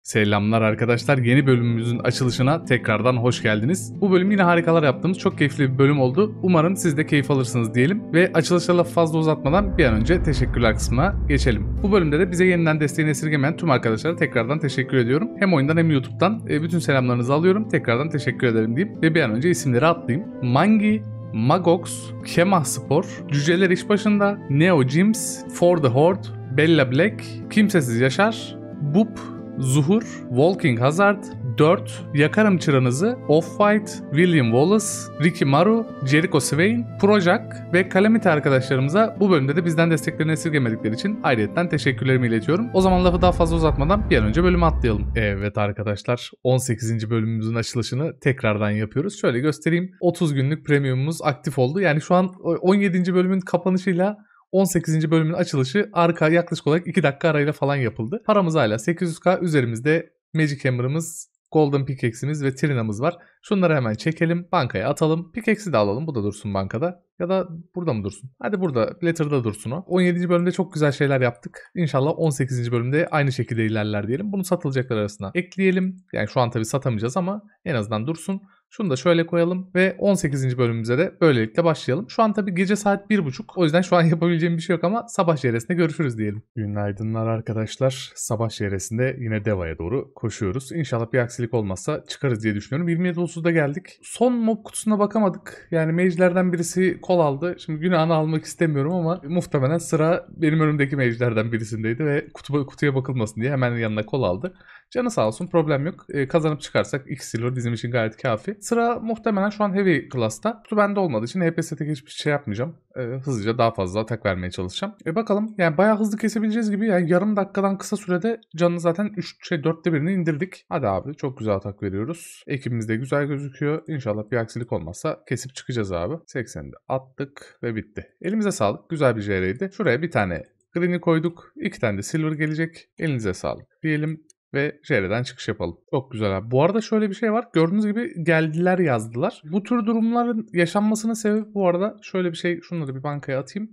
Selamlar arkadaşlar. Yeni bölümümüzün açılışına tekrardan hoş geldiniz. Bu bölüm yine harikalar yaptığımız çok keyifli bir bölüm oldu. Umarım siz de keyif alırsınız diyelim. Ve açılışa lafı fazla uzatmadan bir an önce teşekkürler kısmına geçelim. Bu bölümde de bize yeniden desteğini esirgemeyen tüm arkadaşlara tekrardan teşekkür ediyorum. Hem oyundan hem YouTube'dan bütün selamlarınızı alıyorum. Tekrardan teşekkür ederim diyeyim. Ve bir an önce isimleri atlayayım. Mangi, Magox, Kemah Spor, Cüceler İş Başında, Neo Gyms, For the Horde, Bella Black, Kimsesiz Yaşar, Bup, Zuhur, Walking Hazard, 4, Yakarım Çıranızı, Off-White, William Wallace, Ricky Maru, Jericho Swain, Projak ve Calamity arkadaşlarımıza bu bölümde de bizden desteklerini esirgemedikleri için ayrıyetten teşekkürlerimi iletiyorum. O zaman lafı daha fazla uzatmadan bir an önce bölüme atlayalım. Evet arkadaşlar, 18. bölümümüzün açılışını tekrardan yapıyoruz. Şöyle göstereyim. 30 günlük premiumumuz aktif oldu. Yani şu an 17. bölümün kapanışıyla 18. bölümün açılışı yaklaşık olarak 2 dakika arayla falan yapıldı. Paramız hala 800k, üzerimizde Magic Hammer'ımız, Golden Pickaxe'imiz ve Trina'mız var. Şunları hemen çekelim, bankaya atalım. Pickaxe'i de alalım, bu da dursun bankada. Ya da burada mı dursun? Hadi burada, Letter'da dursun o. 17. bölümde çok güzel şeyler yaptık. İnşallah 18. bölümde aynı şekilde ilerler diyelim. Bunu satılacaklar arasına ekleyelim. Yani şu an tabii satamayacağız ama en azından dursun. Şunu da şöyle koyalım ve 18. bölümümüze de böylelikle başlayalım. Şu an tabii gece saat 1.30. O yüzden şu an yapabileceğim bir şey yok ama sabah şehresinde görüşürüz diyelim. Günaydınlar arkadaşlar. Sabah şehresinde yine Deva'ya doğru koşuyoruz. İnşallah bir aksilik olmazsa çıkarız diye düşünüyorum. 27.30'da geldik. Son mob kutusuna bakamadık. Yani mage'lerden birisi kol aldı. Şimdi günahını almak istemiyorum ama muhtemelen sıra benim önümdeki mage'lerden birisindeydi ve kutuya bakılmasın diye hemen yanına kol aldı. Canı sağ olsun, problem yok. Kazanıp çıkarsak 2 silver bizim için gayet kafi. Sıra muhtemelen şu an heavy class'ta. Kutu bende olmadığı için HP set'e hiçbir şey yapmayacağım. Hızlıca daha fazla atak vermeye çalışacağım. Bakalım, yani bayağı hızlı kesebileceğiz gibi. Yani yarım dakikadan kısa sürede canını zaten 4'te birini indirdik. Hadi abi, çok güzel atak veriyoruz. Ekibimiz de güzel gözüküyor. İnşallah bir aksilik olmazsa kesip çıkacağız abi. 80'de attık ve bitti. Elimize sağlık. Güzel bir JR'ydi. Şuraya bir tane green'i koyduk. 2 tane de silver gelecek. Elinize sağlık diyelim ve JR'den çıkış yapalım. Çok güzel abi. Bu arada şöyle bir şey var. Gördüğünüz gibi geldiler yazdılar. Bu tür durumların yaşanmasının sebebi bu arada şöyle bir şey. Şunları bir bankaya atayım.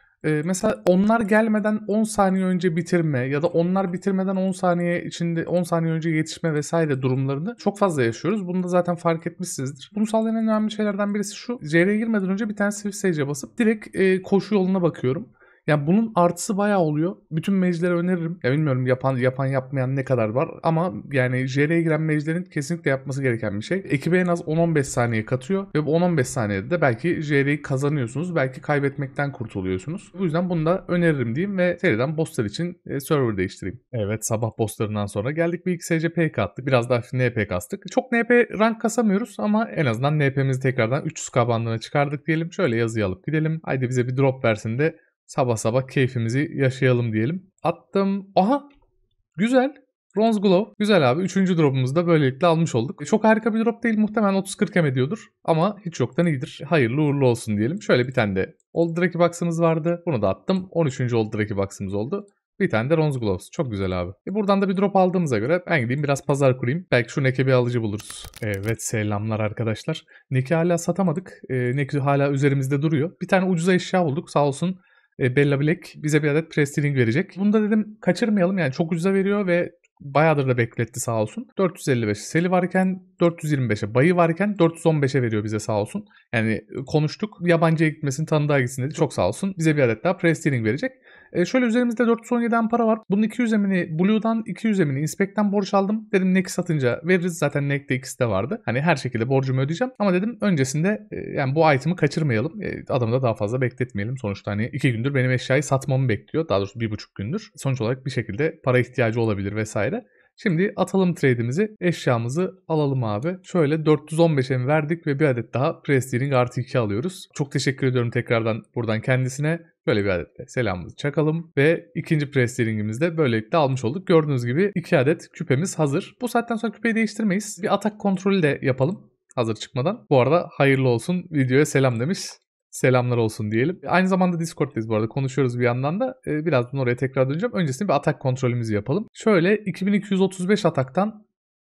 Mesela onlar gelmeden 10 saniye önce bitirme ya da onlar bitirmeden 10 saniye içinde 10 saniye önce yetişme vesaire durumlarını çok fazla yaşıyoruz. Bunu da zaten fark etmişsinizdir. Bunu sağlayan en önemli şeylerden birisi şu. JR'ye girmeden önce bir tane Swift Sage'e basıp direkt koşu yoluna bakıyorum. Yani bunun artısı bayağı oluyor. Bütün mage'lere öneririm. Ya bilmiyorum yapan yapmayan ne kadar var ama yani JR'ye giren mage'lerin kesinlikle yapması gereken bir şey. Ekibe en az 10-15 saniye katıyor ve bu 10-15 saniyede de belki JR'yi kazanıyorsunuz. Belki kaybetmekten kurtuluyorsunuz. Bu yüzden bunu da öneririm diyeyim ve seriden bosslar için server değiştireyim. Evet, sabah bosslarından sonra geldik, bir iki SCP attık. Biraz daha NP kastık. Çok NP rank kasamıyoruz ama en azından NP'mizi tekrardan 300k bandına çıkardık diyelim. Şöyle yazıyı alıp gidelim. Haydi bize bir drop versin de sabah sabah keyfimizi yaşayalım diyelim. Attım. Aha! Güzel. Bronze Glove. Güzel abi. 3. drop'umuzu da böylelikle almış olduk. Çok harika bir drop değil. Muhtemelen 30-40 em ediyordur. Ama hiç yoktan iyidir. Hayırlı uğurlu olsun diyelim. Şöyle bir tane de Old Draki Box'ımız vardı. Bunu da attım. 13. Old Draki Box'ımız oldu. Bir tane de Bronze Gloves. Çok güzel abi. Buradan da bir drop aldığımıza göre ben gideyim biraz pazar kurayım. Belki şu Neck'e bir alıcı buluruz. Evet, selamlar arkadaşlar. Neck'i hala satamadık. Neck hala üzerimizde duruyor. Bir tane ucuza eşya bulduk. Sağ olsun Bella Black bize bir adet Prestiring verecek. Bunu da dedim kaçırmayalım, yani çok ucuza veriyor ve bayağıdır da bekletti sağ olsun. 455 seli varken, 425'e bayı varken 415'e veriyor bize sağ olsun. Yani konuştuk, yabancıya gitmesin, tanıdığa gitsin dedi. Çok sağ olsun, bize bir adet daha Prestiring verecek. Şöyle üzerimizde 417'den para var. Bunun 200 emini Blue'dan, 200 emini Inspect'ten borç aldım. Dedim Neck satınca veririz, zaten Neck'te ikisi de vardı. Hani her şekilde borcumu ödeyeceğim. Ama dedim öncesinde yani bu item'ı kaçırmayalım. Adamı da daha fazla bekletmeyelim. Sonuçta hani 2 gündür benim eşyayı satmamı bekliyor. Daha doğrusu 1,5 gündür. Sonuç olarak bir şekilde para ihtiyacı olabilir vesaire. Şimdi atalım trade'imizi, eşyamızı alalım abi. Şöyle 415 em verdik ve bir adet daha Prestiring artı 2 alıyoruz. Çok teşekkür ediyorum tekrardan buradan kendisine. Böyle bir adet de selamımızı çakalım ve ikinci Prestiring'imizi de böylelikle almış olduk. Gördüğünüz gibi 2 adet küpemiz hazır. Bu saatten sonra küpeyi değiştirmeyiz. Bir atak kontrolü de yapalım hazır çıkmadan. Bu arada hayırlı olsun, videoya selam demiş. Selamlar olsun diyelim. Aynı zamanda Discord'dayız bu arada. Konuşuyoruz bir yandan da. Birazdan oraya tekrar döneceğim. Öncesinde bir atak kontrolümüzü yapalım. Şöyle 2235 ataktan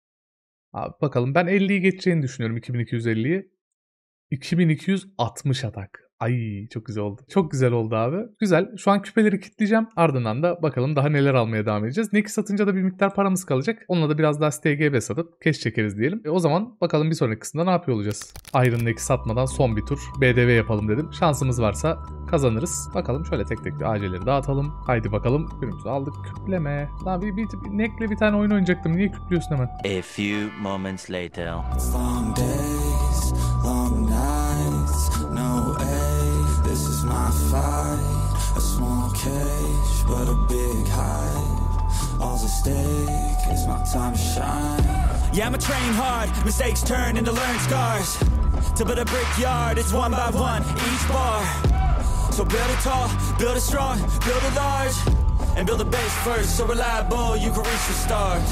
abi bakalım, ben 50'yi geçeceğini düşünüyorum, 2250'yi. 2260 atak. Ay çok güzel oldu. Çok güzel oldu abi. Güzel. Şu an küpeleri kilitleyeceğim. Ardından da bakalım daha neler almaya devam edeceğiz. Neki satınca da bir miktar paramız kalacak. Onunla da biraz daha STGB satıp cash çekeriz diyelim. O zaman bakalım bir sonraki kısımda ne yapıyor olacağız. Iron Neki satmadan son bir tur BDV yapalım dedim. Şansımız varsa kazanırız. Bakalım şöyle tek tek bir AC'leri dağıtalım. Haydi bakalım. Ürünümüzü aldık. Küpleme. Daha bir Nek'le bir tane oyun oynayacaktım. Niye küplüyorsun hemen? A few moments later. Long days, long nights, no aid. This is my fight. A small cage, but a big hive. All's at stake, it's my time to shine. Yeah, I'ma train hard, mistakes turn into learned scars. To build a brickyard, it's one by one, each bar. So build it tall, build it strong, build it large. And build a base first, so reliable you can reach the stars.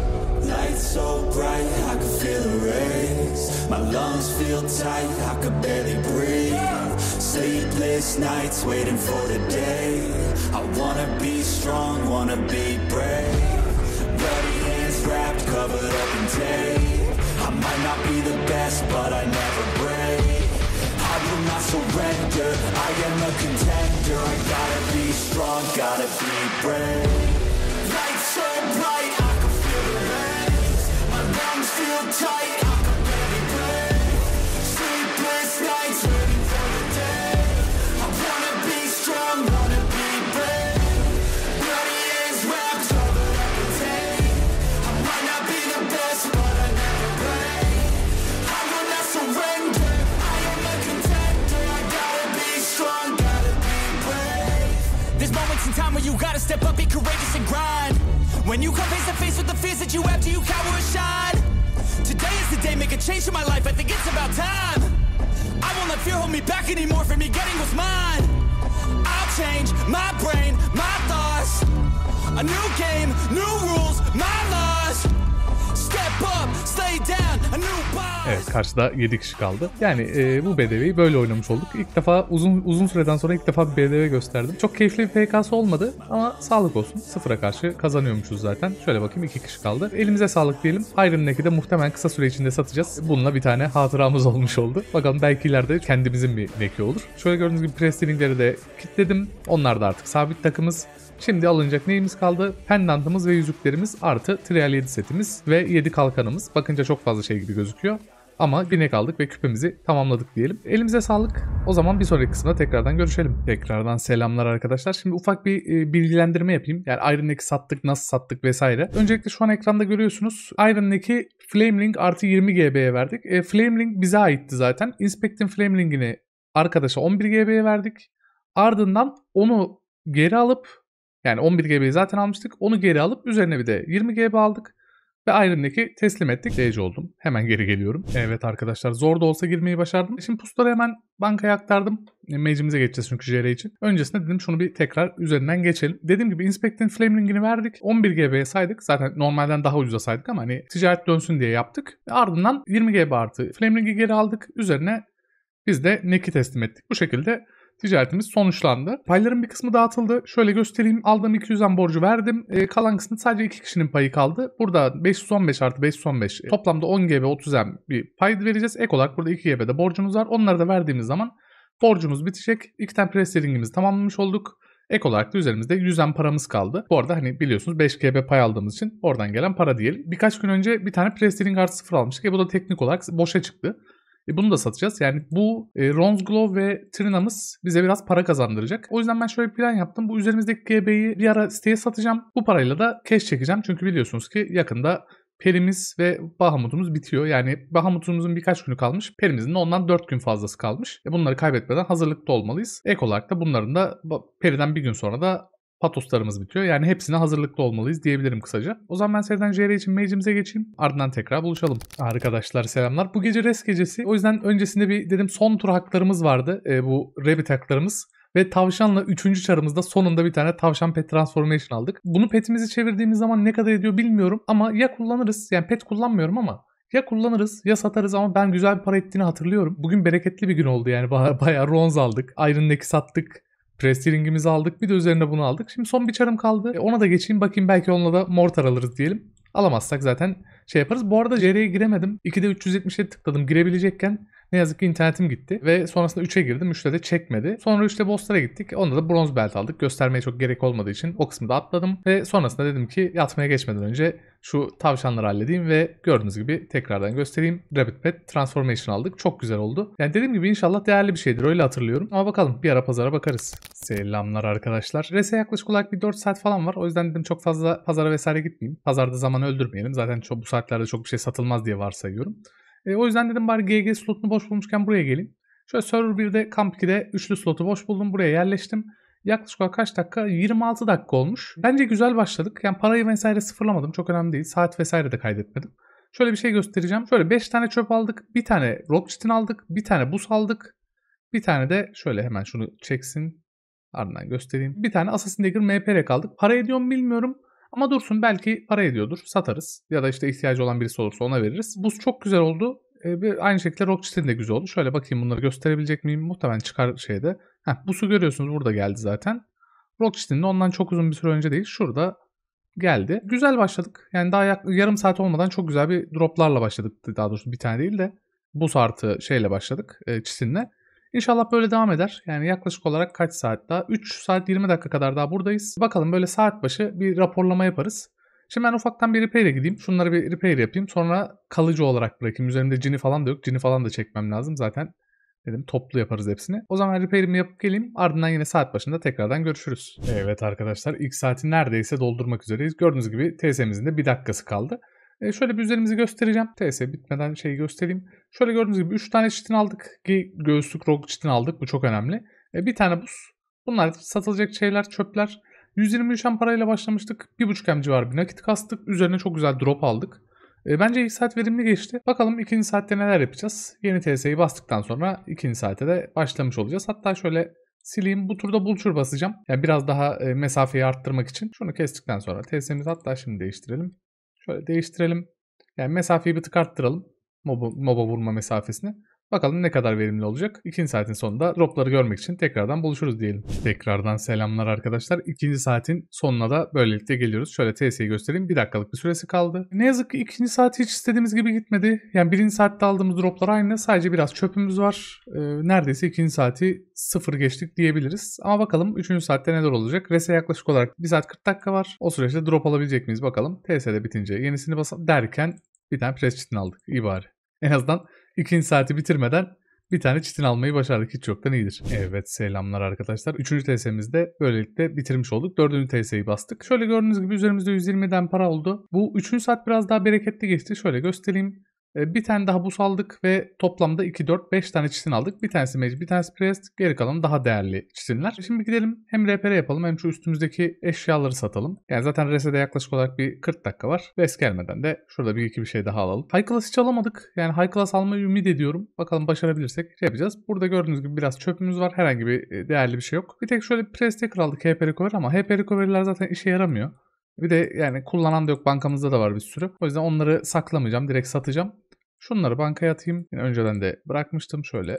Lights so bright, I can feel the rays. My lungs feel tight, I could barely breathe. Sleepless nights waiting for the day. I wanna be strong, wanna be brave. Bloody hands wrapped, covered up in tape. I might not be the best, but I never break. I will not surrender, I am a contender. I gotta be strong, gotta be brave. Lights so bright, I can feel the rays. My lungs feel tight, I can barely breathe. Sleepless nights waiting for the day. I wanna be strong, wanna be brave. Bloody hands wrapped, covered up in tape. I might not be the best, but I never break. I will not surrender, I am a contender. I gotta be strong, gotta be brave. There's moments in time where you gotta step up, be courageous and grind. When you come face to face with the fears that you have, do you cower or shine? Today is the day, make a change in my life, I think it's about time. I won't let fear hold me back anymore from me getting what's mine. I'll change my brain, my thoughts. A new game, new rules, my laws. Step up, stay down, a new boss. Evet, karşıda 7 kişi kaldı. Yani bu BDV'yi böyle oynamış olduk. İlk defa uzun süreden sonra ilk defa bir BDV gösterdim. Çok keyifli bir PK'sı olmadı ama sağlık olsun. Sıfıra karşı kazanıyormuşuz zaten. Şöyle bakayım, 2 kişi kaldı. Elimize sağlık diyelim. Iron Neck'i de muhtemelen kısa süre içinde satacağız. Bununla bir tane hatıramız olmuş oldu. Bakalım belki ileride kendimizin bir Neck'i olur. Şöyle gördüğünüz gibi presteringleri de kilitledim. Onlar da artık sabit takımız. Şimdi alınacak neyimiz kaldı? Pendantımız ve yüzüklerimiz artı Trial 7 setimiz ve 7 kalkanımız. Bakınca çok fazla şey gibi gözüküyor. Ama binek aldık ve küpemizi tamamladık diyelim. Elimize sağlık. O zaman bir sonraki kısımda tekrardan görüşelim. Tekrardan selamlar arkadaşlar. Şimdi ufak bir bilgilendirme yapayım. Yani Iron Neck'i sattık, nasıl sattık vesaire. Öncelikle şu an ekranda görüyorsunuz. Iron Neck'i Flamelink artı 20 GB'ye verdik. Flamelink bize aitti zaten. Inspecting Flamelink'ini arkadaşa 11 GB'ye verdik. Ardından onu geri alıp, yani 11 GB'yi zaten almıştık. Onu geri alıp üzerine bir de 20 GB aldık. Ve Iron Neck'i teslim ettik. DC oldum. Hemen geri geliyorum. Evet arkadaşlar, zor da olsa girmeyi başardım. Şimdi pusları hemen bankaya aktardım. Mage'imize geçeceğiz çünkü JR için. Öncesinde dedim şunu bir tekrar üzerinden geçelim. Dediğim gibi Inspecting Flamelink'ini verdik. 11 GB'ye saydık. Zaten normalden daha ucuza saydık ama hani ticaret dönsün diye yaptık. Ve ardından 20 GB artı Flamelink'i geri aldık. Üzerine biz de Neck'i teslim ettik. Bu şekilde ticaretimiz sonuçlandı. Payların bir kısmı dağıtıldı. Şöyle göstereyim. Aldığım 200'den borcu verdim. Kalan kısmında sadece 2 kişinin payı kaldı. Burada 515 artı 515 toplamda 10 GB 30M bir pay vereceğiz. Ek olarak burada 2 GB de borcumuz var. Onları da verdiğimiz zaman borcumuz bitecek. 2 tane presteringimizi tamamlamış olduk. Ek olarak da üzerimizde 100M paramız kaldı. Bu arada hani biliyorsunuz 5 GB pay aldığımız için oradan gelen para diyelim. Birkaç gün önce bir tane prestering artı 0 almıştık. Bu da teknik olarak boşa çıktı. Bunu da satacağız. Yani bu Ronze Glow ve Trina'mız bize biraz para kazandıracak. O yüzden ben şöyle bir plan yaptım. Bu üzerimizdeki GB'yi bir ara siteye satacağım. Bu parayla da cash çekeceğim. Çünkü biliyorsunuz ki yakında perimiz ve Bahamut'umuz bitiyor. Yani Bahamut'umuzun birkaç günü kalmış. Perimizin de ondan 4 gün fazlası kalmış. Bunları kaybetmeden hazırlıklı olmalıyız. Ek olarak da bunların da periden bir gün sonra da patoslarımız bitiyor. Yani hepsine hazırlıklı olmalıyız diyebilirim kısaca. O zaman ben seriden JR için mage'imize geçeyim. Ardından tekrar buluşalım. Arkadaşlar selamlar. Bu gece rest gecesi. O yüzden öncesinde bir dedim son tur haklarımız vardı. Bu rabbit haklarımız. Ve tavşanla 3. çarımızda sonunda bir tane tavşan pet transformation aldık. Bunu petimizi çevirdiğimiz zaman ne kadar ediyor bilmiyorum. Ama ya kullanırız. Yani pet kullanmıyorum ama ya kullanırız ya satarız ama ben güzel bir para ettiğini hatırlıyorum. Bugün bereketli bir gün oldu yani. Bayağı Ronze aldık. Iron Neck'i sattık. Prestering'imizi aldık. Bir de üzerine bunu aldık. Şimdi son bir çarım kaldı. Ona da geçeyim. Bakayım belki onunla da mortar alırız diyelim. Alamazsak zaten şey yaparız. Bu arada JR'ye giremedim. 2'de 377 tıkladım girebilecekken. Ne yazık ki internetim gitti ve sonrasında 3'e girdim. 3'te de çekmedi. Sonra 3'te bosslara gittik. Onda da bronz belt aldık. Göstermeye çok gerek olmadığı için o kısmı da atladım. Ve sonrasında dedim ki yatmaya geçmeden önce şu tavşanları halledeyim ve gördüğünüz gibi tekrardan göstereyim. Rabbit Pet Transformation aldık. Çok güzel oldu. Yani dediğim gibi inşallah değerli bir şeydir. Öyle hatırlıyorum. Ama bakalım bir ara pazara bakarız. Selamlar arkadaşlar. Rese yaklaşık olarak bir 4 saat falan var. O yüzden dedim çok fazla pazara vesaire gitmeyeyim. Pazarda zaman öldürmeyelim. Zaten bu saatlerde çok bir şey satılmaz diye varsayıyorum. O yüzden dedim bari GG slotunu boş bulmuşken buraya geleyim. Şöyle server 1'de Camp 2'de üçlü slotu boş buldum. Buraya yerleştim. Yaklaşık olarak kaç dakika? 26 dakika olmuş. Bence güzel başladık. Yani parayı vesaire sıfırlamadım. Çok önemli değil. Saat vesaire de kaydetmedim. Şöyle bir şey göstereceğim. Şöyle 5 tane çöp aldık. Bir tane rock chitin aldık. Bir tane buz aldık. Bir tane de şöyle hemen şunu çeksin. Ardından göstereyim. Bir tane Assassin's Dagger MP'ye kaldık. Para ediyor mu bilmiyorum. Ama dursun, belki para ediyordur. Satarız. Ya da işte ihtiyacı olan birisi olursa ona veririz. Buz çok güzel oldu. Aynı şekilde rock chitin de güzel oldu. Şöyle bakayım bunları gösterebilecek miyim? Muhtemelen çıkar şeyde. Buzu görüyorsunuz, burada geldi zaten. Rock chitin de ondan çok uzun bir süre önce değil. Şurada geldi. Güzel başladık. Yani daha yarım saat olmadan çok güzel bir droplarla başladık. Daha doğrusu bir tane değil de buz artı şeyle başladık. Chitinle. İnşallah böyle devam eder. Yani yaklaşık olarak kaç saat daha? 3 saat 20 dakika kadar daha buradayız. Bakalım böyle saat başı bir raporlama yaparız. Şimdi ben ufaktan bir repair'e gideyim. Şunları bir repair yapayım. Sonra kalıcı olarak bırakayım. Üzerimde cini falan da yok. Cini falan da çekmem lazım. Zaten dedim toplu yaparız hepsini. O zaman repair'imi yapıp geleyim. Ardından yine saat başında tekrardan görüşürüz. Evet arkadaşlar, ilk saati neredeyse doldurmak üzereyiz. Gördüğünüz gibi TS'mizin de bir dakikası kaldı. Şöyle bir üzerimizi göstereceğim. TS bitmeden şeyi göstereyim. Şöyle gördüğünüz gibi 3 tane çitin aldık. Göğüslük rock çitin aldık. Bu çok önemli. Bir tane buz. Bunlar satılacak şeyler, çöpler. 123 parayla başlamıştık. 1,5 M civarı bir nakit kastık. Üzerine çok güzel drop aldık. Bence ilk saat verimli geçti. Bakalım ikinci saatte neler yapacağız. Yeni TS'yi bastıktan sonra ikinci saate de başlamış olacağız. Hatta şöyle sileyim. Bu turda bulçur basacağım. Yani biraz daha mesafeyi arttırmak için. Şunu kestikten sonra TS'mizi hatta şimdi değiştirelim. Şöyle değiştirelim. Yani mesafeyi bir tık arttıralım. Moba vurma mesafesini. Bakalım ne kadar verimli olacak. İkinci saatin sonunda dropları görmek için tekrardan buluşuruz diyelim. Tekrardan selamlar arkadaşlar. İkinci saatin sonuna da böylelikle geliyoruz. Şöyle TS'yi göstereyim. 1 dakikalık bir süresi kaldı. Ne yazık ki ikinci saat hiç istediğimiz gibi gitmedi. Yani birinci saatte aldığımız droplar aynı. Sadece biraz çöpümüz var. Neredeyse ikinci saati sıfır geçtik diyebiliriz. Ama bakalım üçüncü saatte neler olacak. Rese yaklaşık olarak 1 saat 40 dakika var. O süreçte drop alabilecek miyiz bakalım. TS'de bitince yenisini basalım derken bir tane press chitin aldık. İyi bari. En azından ikinci saati bitirmeden bir tane chitin almayı başardık. Hiç yoktan iyidir. Evet selamlar arkadaşlar. Üçüncü TS'mizde böylelikle bitirmiş olduk. Dördüncü TS'yi bastık. Şöyle gördüğünüz gibi üzerimizde 120'den para oldu. Bu üçüncü saat biraz daha bereketli geçti. Şöyle göstereyim. Bir tane daha buz aldık ve toplamda 2, 4, 5 tane çitin aldık. Bir tanesi mage, bir tanesi priest. Geri kalan daha değerli çitinler. Şimdi gidelim hem RPR yapalım hem şu üstümüzdeki eşyaları satalım. Yani zaten rese'de yaklaşık olarak bir 40 dakika var. Res gelmeden de şurada bir iki bir şey daha alalım. High class hiç alamadık. Yani high class almayı ümit ediyorum. Bakalım başarabilirsek yapacağız. Burada gördüğünüz gibi biraz çöpümüz var. Herhangi bir değerli bir şey yok. Bir tek şöyle bir priest taker aldık HP recovery ama HP recovery'ler zaten işe yaramıyor. Bir de yani kullanan da yok. Bankamızda da var bir sürü. O yüzden onları saklamayacağım. Direkt satacağım. Şunları bankaya atayım. Yine önceden de bırakmıştım. Şöyle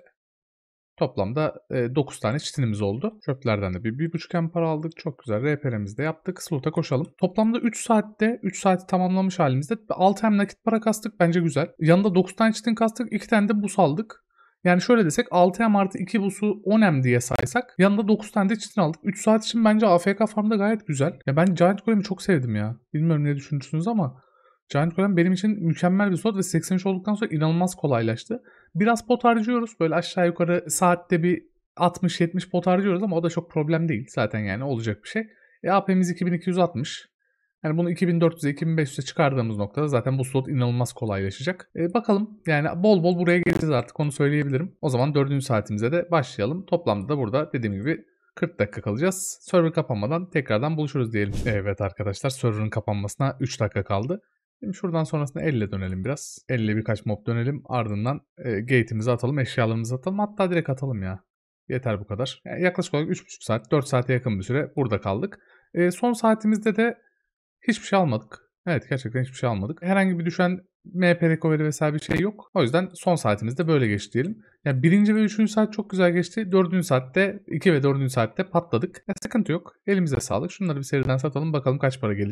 toplamda 9 tane çitinimiz oldu. Çöplerden de bir 1,5 para aldık. Çok güzel. RPR'imizi de yaptık. Slot'a koşalım. Toplamda 3 saati tamamlamış halimizde 6 hem nakit para kastık. Bence güzel. Yanında 9 tane çitin kastık. 2 tane de buz aldık. Yani şöyle desek 6M artı 2 busu 10M diye saysak yanında 9 tane de çitin aldık. 3 saat için bence AFK farmda gayet güzel. Ya ben Giant Golem'i çok sevdim ya. Bilmiyorum ne düşünürsünüz ama Giant Golem benim için mükemmel bir slot ve 83 olduktan sonra inanılmaz kolaylaştı. Biraz pot harcıyoruz. Böyle aşağı yukarı saatte bir 60-70 pot harcıyoruz ama o da çok problem değil. Zaten yani olacak bir şey. AP'miz 2260. Yani bunu 2400'e 2500'e çıkardığımız noktada zaten bu slot inanılmaz kolaylaşacak. Bakalım yani bol bol buraya geleceğiz artık, onu söyleyebilirim. O zaman 4. saatimize de başlayalım. Toplamda da burada dediğim gibi 40 dakika kalacağız. Server kapanmadan tekrardan buluşuruz diyelim. Evet arkadaşlar, server'ın kapanmasına 3 dakika kaldı. Şimdi şuradan sonrasında elle dönelim biraz. Elle birkaç mob dönelim. Ardından gate'imizi atalım, eşyalarımızı atalım. Hatta direkt atalım ya. Yeter bu kadar. Yani yaklaşık olarak 3,5 saat, 4 saate yakın bir süre burada kaldık. Son saatimizde de hiçbir şey almadık. Evet, gerçekten hiçbir şey almadık. Herhangi bir düşen MP recovery vesaire bir şey yok. O yüzden son saatimizde böyle geçti diyelim. Yani 1. ve 3. saat çok güzel geçti. 4. saatte 2 ve 4. saatte patladık. Sıkıntı yok. Elimize sağlık. Şunları bir seriden satalım. Bakalım kaç para gelecek.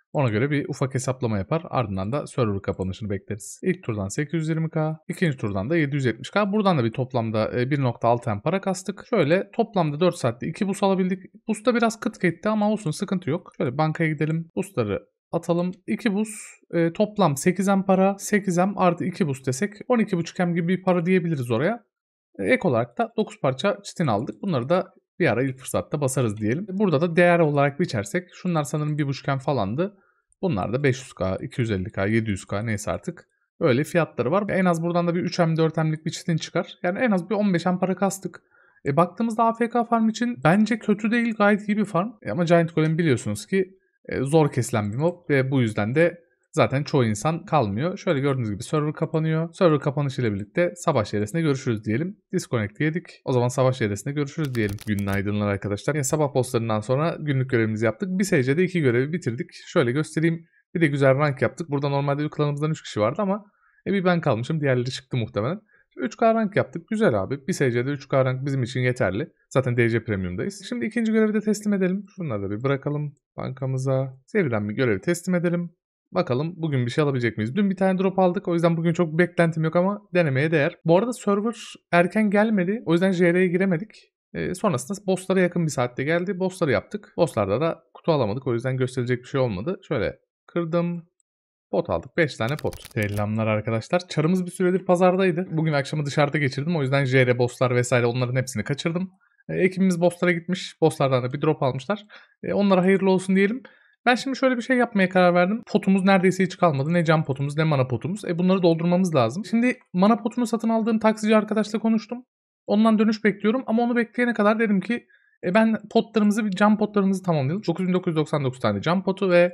Ona göre bir ufak hesaplama yapar. Ardından da server kapanışını bekleriz. İlk turdan 820k, ikinci turdan da 770k. Buradan da bir toplamda 1.6 M para kastık. Şöyle toplamda 4 saatte 2 boost alabildik. Boost'ta biraz kıt etti ama olsun, sıkıntı yok. Şöyle bankaya gidelim. Boost'ları atalım. 2 boost toplam 8 M para. 8 M artı 2 boost desek 12.5 M gibi bir para diyebiliriz oraya. Ek olarak da 9 parça çitin aldık. Bunları da bir ara ilk fırsatta basarız diyelim. Burada da değer olarak biçersek şunlar sanırım 1.5 M falandı. Bunlar da 500k, 250k, 700k neyse artık. Öyle fiyatları var. En az buradan da bir 3M 4M'lik bir çitin çıkar. Yani en az bir 15M para kastık. Baktığımızda AFK farm için bence kötü değil, gayet iyi bir farm. Ama Giant Golem biliyorsunuz ki zor kesilen bir mob ve bu yüzden de zaten çoğu insan kalmıyor. Şöyle gördüğünüz gibi server kapanıyor. Server kapanışıyla birlikte savaş çevresinde görüşürüz diyelim. Disconnect yedik. O zaman savaş çevresinde görüşürüz diyelim. Günaydınlar arkadaşlar. Yani sabah postlarından sonra günlük görevimizi yaptık. Bir SC'de 2 görevi bitirdik. Şöyle göstereyim. Bir de güzel rank yaptık. Burada normalde klanımızdan 3 kişi vardı ama bir ben kalmışım. Diğerleri çıktı muhtemelen. 3K rank yaptık. Güzel abi. Bir SC'de 3K rank bizim için yeterli. Zaten DC Premium'dayız. Şimdi ikinci görevi de teslim edelim. Şunları da bir bırakalım bankamıza. Seriden bir görevi teslim edelim. Bakalım bugün bir şey alabilecek miyiz? Dün bir tane drop aldık. O yüzden bugün çok bir beklentim yok ama denemeye değer. Bu arada server erken gelmedi. O yüzden JR'ye giremedik. Sonrasında bosslara yakın bir saatte geldi. Bossları yaptık. Bosslarda da kutu alamadık. O yüzden gösterecek bir şey olmadı. Şöyle kırdım. Pot aldık. 5 tane pot. Selamlar arkadaşlar. Çarımız bir süredir pazardaydı. Bugün akşamı dışarıda geçirdim. O yüzden JR bosslar vesaire onların hepsini kaçırdım. Ekibimiz bosslara gitmiş. Bosslardan da bir drop almışlar. Onlara hayırlı olsun diyelim. Ben şimdi şöyle bir şey yapmaya karar verdim. Potumuz neredeyse hiç kalmadı. Ne cam potumuz ne mana potumuz. Bunları doldurmamız lazım. Şimdi mana potunu satın aldığım taksici arkadaşla konuştum. Ondan dönüş bekliyorum ama onu bekleyene kadar dedim ki ben potlarımızı, cam potlarımızı tamamlayalım. 9999 tane cam potu ve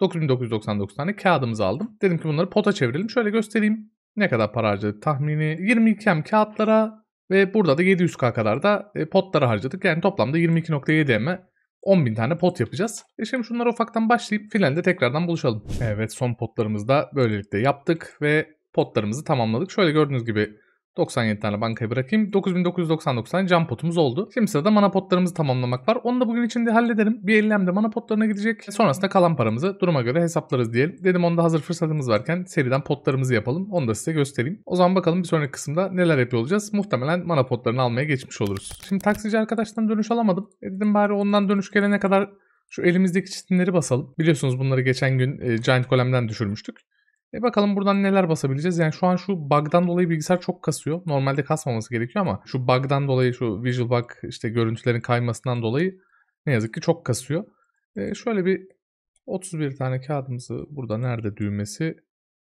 9999 tane kağıdımızı aldım. Dedim ki bunları pota çevirelim. Şöyle göstereyim. Ne kadar para harcadık tahmini. 22 M kağıtlara ve burada da 700k kadar da potlara harcadık. Yani toplamda 22.7 M'e 10.000 tane pot yapacağız. Şimdi şunları ufaktan başlayıp finalde tekrardan buluşalım. Evet, son potlarımızı da böylelikle yaptık ve potlarımızı tamamladık. Şöyle gördüğünüz gibi 97 tane bankaya bırakayım. 9999 tane cam potumuz oldu. Şimdi sırada mana potlarımızı tamamlamak var. Onu da bugün içinde hallederim. Bir 50 de mana potlarına gidecek. Sonrasında kalan paramızı duruma göre hesaplarız diyelim. Dedim onda hazır fırsatımız varken seriden potlarımızı yapalım. Onu da size göstereyim. O zaman bakalım bir sonraki kısımda neler yapıyor olacağız. Muhtemelen mana potlarını almaya geçmiş oluruz. Şimdi taksici arkadaştan dönüş alamadım. Dedim bari ondan dönüş gelene kadar şu elimizdeki çitinleri basalım. Biliyorsunuz bunları geçen gün Giant Golem'den düşürmüştük. Bakalım buradan neler basabileceğiz. Yani şu an şu bug'dan dolayı bilgisayar çok kasıyor. Normalde kasmaması gerekiyor ama şu bug'dan dolayı, şu visual bug, işte görüntülerin kaymasından dolayı ne yazık ki çok kasıyor. Şöyle bir 31 tane kağıdımızı burada, nerede düğmesi?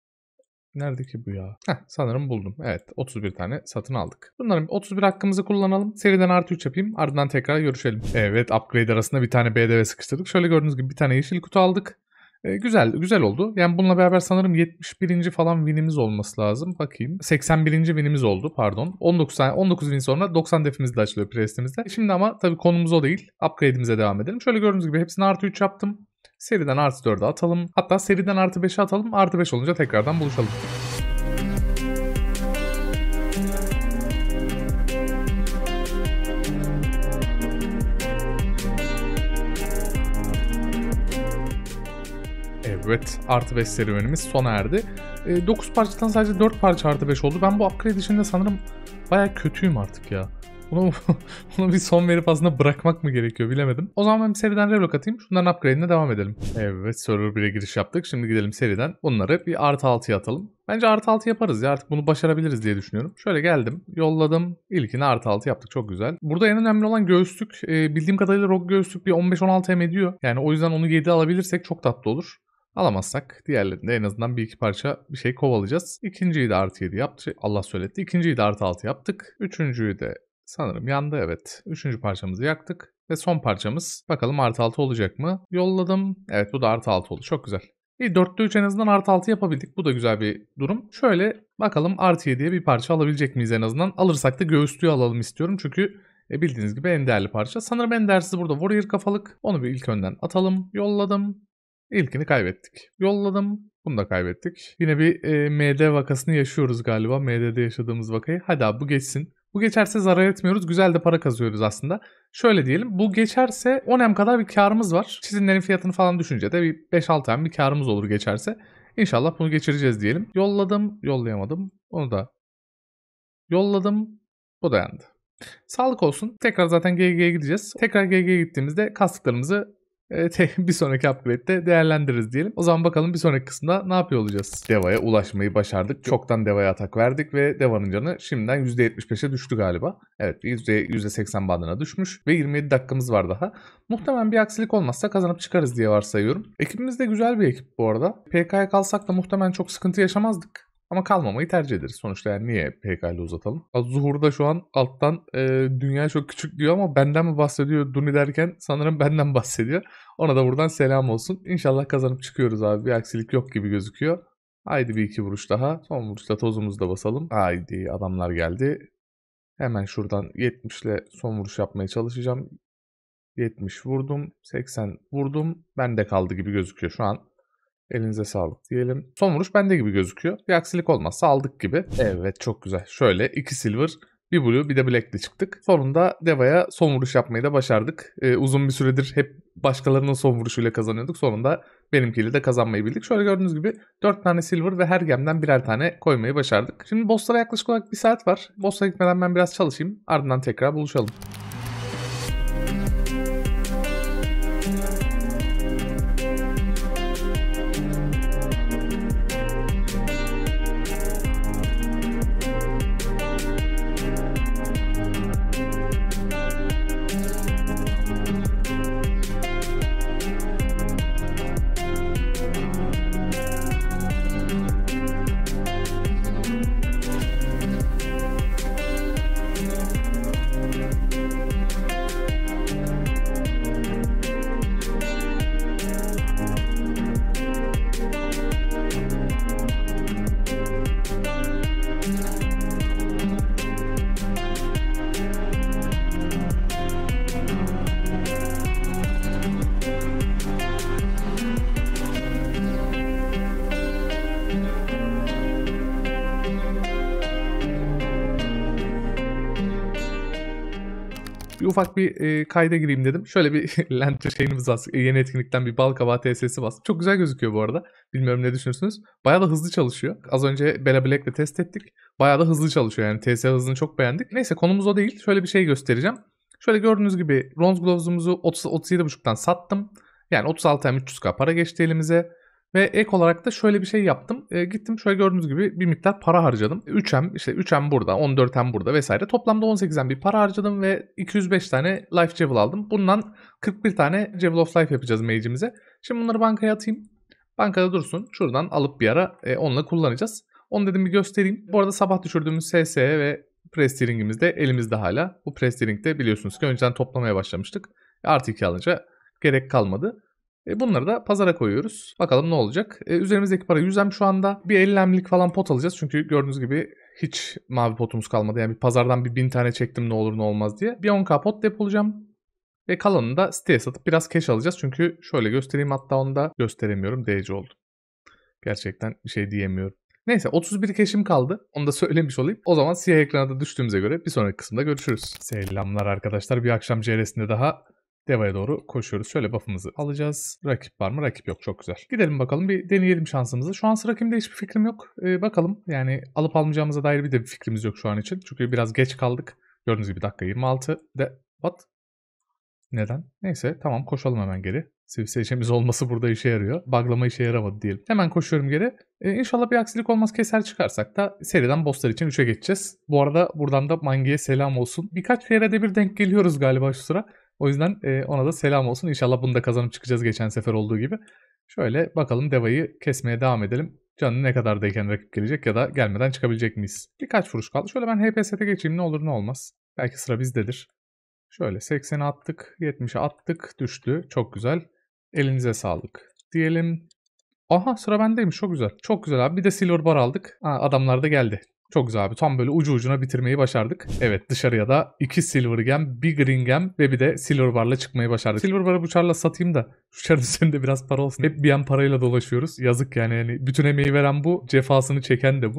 Nerede ki bu ya? Sanırım buldum. Evet, 31 tane satın aldık. Bunların 31 hakkımızı kullanalım. Seriden artı 3 yapayım. Ardından tekrar görüşelim. Evet, upgrade arasında bir tane BDV sıkıştırdık. Şöyle gördüğünüz gibi bir tane yeşil kutu aldık. Güzel oldu. Yani bununla beraber sanırım 71. falan winimiz olması lazım. Bakayım. 81. winimiz oldu, pardon. 19 win sonra 90 defimiz de açılıyor prestimizde. Şimdi ama tabii konumuz o değil. Upgrade'imize devam edelim. Şöyle gördüğünüz gibi hepsini artı 3 yaptım. Seriden artı 4'e atalım. Hatta seriden artı 5'e atalım. Artı 5 olunca tekrardan buluşalım. Evet, artı 5 serüvenimiz sona erdi. 9 parçadan sadece 4 parça artı 5 oldu. Ben bu upgrade işinde sanırım baya kötüyüm artık ya. Bunu bir son verip aslında bırakmak mı gerekiyor bilemedim. O zaman ben bir seriden revlog atayım. Şunların upgrade'ine devam edelim. Evet, server 1'e giriş yaptık. Şimdi gidelim seriden. Bunları bir artı 6'ya atalım. Bence artı 6 yaparız ya, artık bunu başarabiliriz diye düşünüyorum. Şöyle geldim, yolladım. İlkini artı 6 yaptık, çok güzel. Burada en önemli olan göğüslük. Bildiğim kadarıyla rock göğüslük bir 15-16 M ediyor. Yani o yüzden onu 7 alabilirsek çok tatlı olur. Alamazsak diğerlerinde en azından bir iki parça bir şey kovalayacağız. İkinciyi de artı 7 yaptık. Allah söyletti. İkinciyi de artı 6 yaptık. Üçüncüyü de sanırım yandı, evet. Üçüncü parçamızı yaktık. Ve son parçamız. Bakalım artı 6 olacak mı? Yolladım. Evet, bu da artı 6 oldu. Çok güzel. 4'te 3 en azından artı 6 yapabildik. Bu da güzel bir durum. Şöyle bakalım artı 7'ye bir parça alabilecek miyiz en azından? Alırsak da göğüslüğü alalım istiyorum. Çünkü bildiğiniz gibi en değerli parça. Sanırım en değerlisi burada Warrior kafalık. Onu bir ilk önden atalım. Yolladım. İlkini kaybettik. Yolladım. Bunu da kaybettik. Yine bir MD vakasını yaşıyoruz galiba. MD'de yaşadığımız vakayı. Hadi abi bu geçsin. Bu geçerse zarar etmiyoruz. Güzel de para kazıyoruz aslında. Şöyle diyelim, bu geçerse 10M kadar bir karımız var. Çizimlerin fiyatını falan düşünce de bir 5-6M bir karımız olur geçerse. İnşallah bunu geçireceğiz diyelim. Yolladım, yollayamadım. Onu da yolladım. Bu da yandı. Sağlık olsun. Tekrar zaten GG'ye gideceğiz. Tekrar GG'ye gittiğimizde kastıklarımızı bir sonraki upgrade'de değerlendiririz diyelim. O zaman bakalım bir sonraki kısımda ne yapıyor olacağız. Deva'ya ulaşmayı başardık. Çoktan Deva'ya atak verdik ve Deva'nın canı şimdiden %75'e düştü galiba. Evet, %80 bandına düşmüş ve 27 dakikamız var daha. Muhtemelen bir aksilik olmazsa kazanıp çıkarız diye varsayıyorum. Ekibimiz de güzel bir ekip bu arada. PK'ya kalsak da muhtemelen çok sıkıntı yaşamazdık. Ama kalmamayı tercih ederiz. Sonuçta yani niye PK ile uzatalım? Zuhur da şu an alttan dünya çok küçük diyor ama benden mi bahsediyor Duni derken sanırım benden bahsediyor. Ona da buradan selam olsun. İnşallah kazanıp çıkıyoruz abi. Bir aksilik yok gibi gözüküyor. Haydi bir iki vuruş daha. Son vuruşta tozumuzu da basalım. Haydi adamlar geldi. Hemen şuradan 70 ile son vuruş yapmaya çalışacağım. 70 vurdum. 80 vurdum. Bende kaldı gibi gözüküyor şu an. Elinize sağlık diyelim. Son vuruş bende gibi gözüküyor. Bir aksilik olmazsa aldık gibi. Evet, çok güzel. Şöyle 2 silver, bir blue, bir de black'le çıktık. Sonunda Deva'ya son vuruş yapmayı da başardık. Uzun bir süredir hep başkalarının son vuruşuyla kazanıyorduk. Sonunda benimkiyle de kazanmayı bildik. Şöyle gördüğünüz gibi 4 tane silver ve her gemden birer tane koymayı başardık. Şimdi bosslara yaklaşık olarak 1 saat var. Boss'a gitmeden ben biraz çalışayım. Ardından tekrar buluşalım. Bir ufak bir kayda gireyim dedim. Şöyle bir Lantern şeyimiz var. Yeni etkinlikten bir bal kabağı TS'si bas. Çok güzel gözüküyor bu arada. Bilmiyorum ne düşünürsünüz. Bayağı da hızlı çalışıyor. Az önce Bella Black'le test ettik. Bayağı da hızlı çalışıyor yani. TS hızını çok beğendik. Neyse, konumuz o değil. Şöyle bir şey göstereceğim. Şöyle gördüğünüz gibi Bronze Gloves'umuzu 37.5'tan sattım. Yani 36M300K para geçti elimize. Ve ek olarak da şöyle bir şey yaptım. Gittim şöyle gördüğünüz gibi bir miktar para harcadım. 3M, işte 3M burada, 14M burada vesaire. Toplamda 18M bir para harcadım ve 205 tane Life Jewel aldım. Bundan 41 tane Jewel of Life yapacağız mage'imize. Şimdi bunları bankaya atayım. Bankada dursun. Şuradan alıp bir ara onunla kullanacağız. Onu dedim bir göstereyim. Bu arada sabah düşürdüğümüz SS ve Prestiring'imiz de elimizde hala. Bu Prestiring'de biliyorsunuz ki önceden toplamaya başlamıştık. Artı 2 alınca gerek kalmadı. Bunları da pazara koyuyoruz. Bakalım ne olacak. Üzerimizdeki para 100M şu anda. Bir 50M'lik falan pot alacağız. Çünkü gördüğünüz gibi hiç mavi potumuz kalmadı. Yani bir pazardan bir 1000 tane çektim ne olur ne olmaz diye. Bir 10K pot depolayacağım. Ve kalanını da siteye satıp biraz cash alacağız. Çünkü şöyle göstereyim, hatta onu da gösteremiyorum. DC oldu. Gerçekten bir şey diyemiyorum. Neyse, 31 cash'im kaldı. Onu da söylemiş olayım. O zaman siyah ekrana da düştüğümüze göre bir sonraki kısımda görüşürüz. Selamlar arkadaşlar. Bir akşam CR'sinde daha Deva'ya doğru koşuyoruz. Şöyle buff'ımızı alacağız. Rakip var mı? Rakip yok. Çok güzel. Gidelim bakalım, bir deneyelim şansımızı. Şu an sıra kimde hiçbir fikrim yok. Bakalım yani alıp almayacağımıza dair bir de bir fikrimiz yok şu an için. Çünkü biraz geç kaldık. Gördüğünüz gibi dakika 26. What? Neden? Neyse tamam, koşalım hemen geri. Seçimiz olması burada işe yarıyor. Buglama işe yaramadı diyelim. Hemen koşuyorum geri. İnşallah bir aksilik olmaz, keser çıkarsak da seriden bosslar için 3'e geçeceğiz. Bu arada buradan da Mangi'ye selam olsun. Birkaç kere bir denk geliyoruz galiba şu sıra. O yüzden ona da selam olsun. İnşallah bunu da kazanıp çıkacağız geçen sefer olduğu gibi. Şöyle bakalım, Deva'yı kesmeye devam edelim. Canı ne kadardayken rakip gelecek ya da gelmeden çıkabilecek miyiz? Birkaç vuruş kaldı. Şöyle ben HP set'e geçeyim, ne olur ne olmaz. Belki sıra bizdedir. Şöyle 80'e attık, 70'e attık, düştü. Çok güzel. Elinize sağlık diyelim. Aha, sıra bendeymiş, çok güzel. Çok güzel abi. Bir de silver bar aldık. Adamlar da geldi. Çok güzel abi. Tam böyle ucu ucuna bitirmeyi başardık. Evet, dışarıya da 2 silver gem, bir green gem ve bir de silver barla çıkmayı başardık. Silver barı bu çarla satayım da şu çarın üzerinde biraz para olsun. Hep bir an parayla dolaşıyoruz. Yazık yani. Bütün emeği veren bu, cefasını çeken de bu.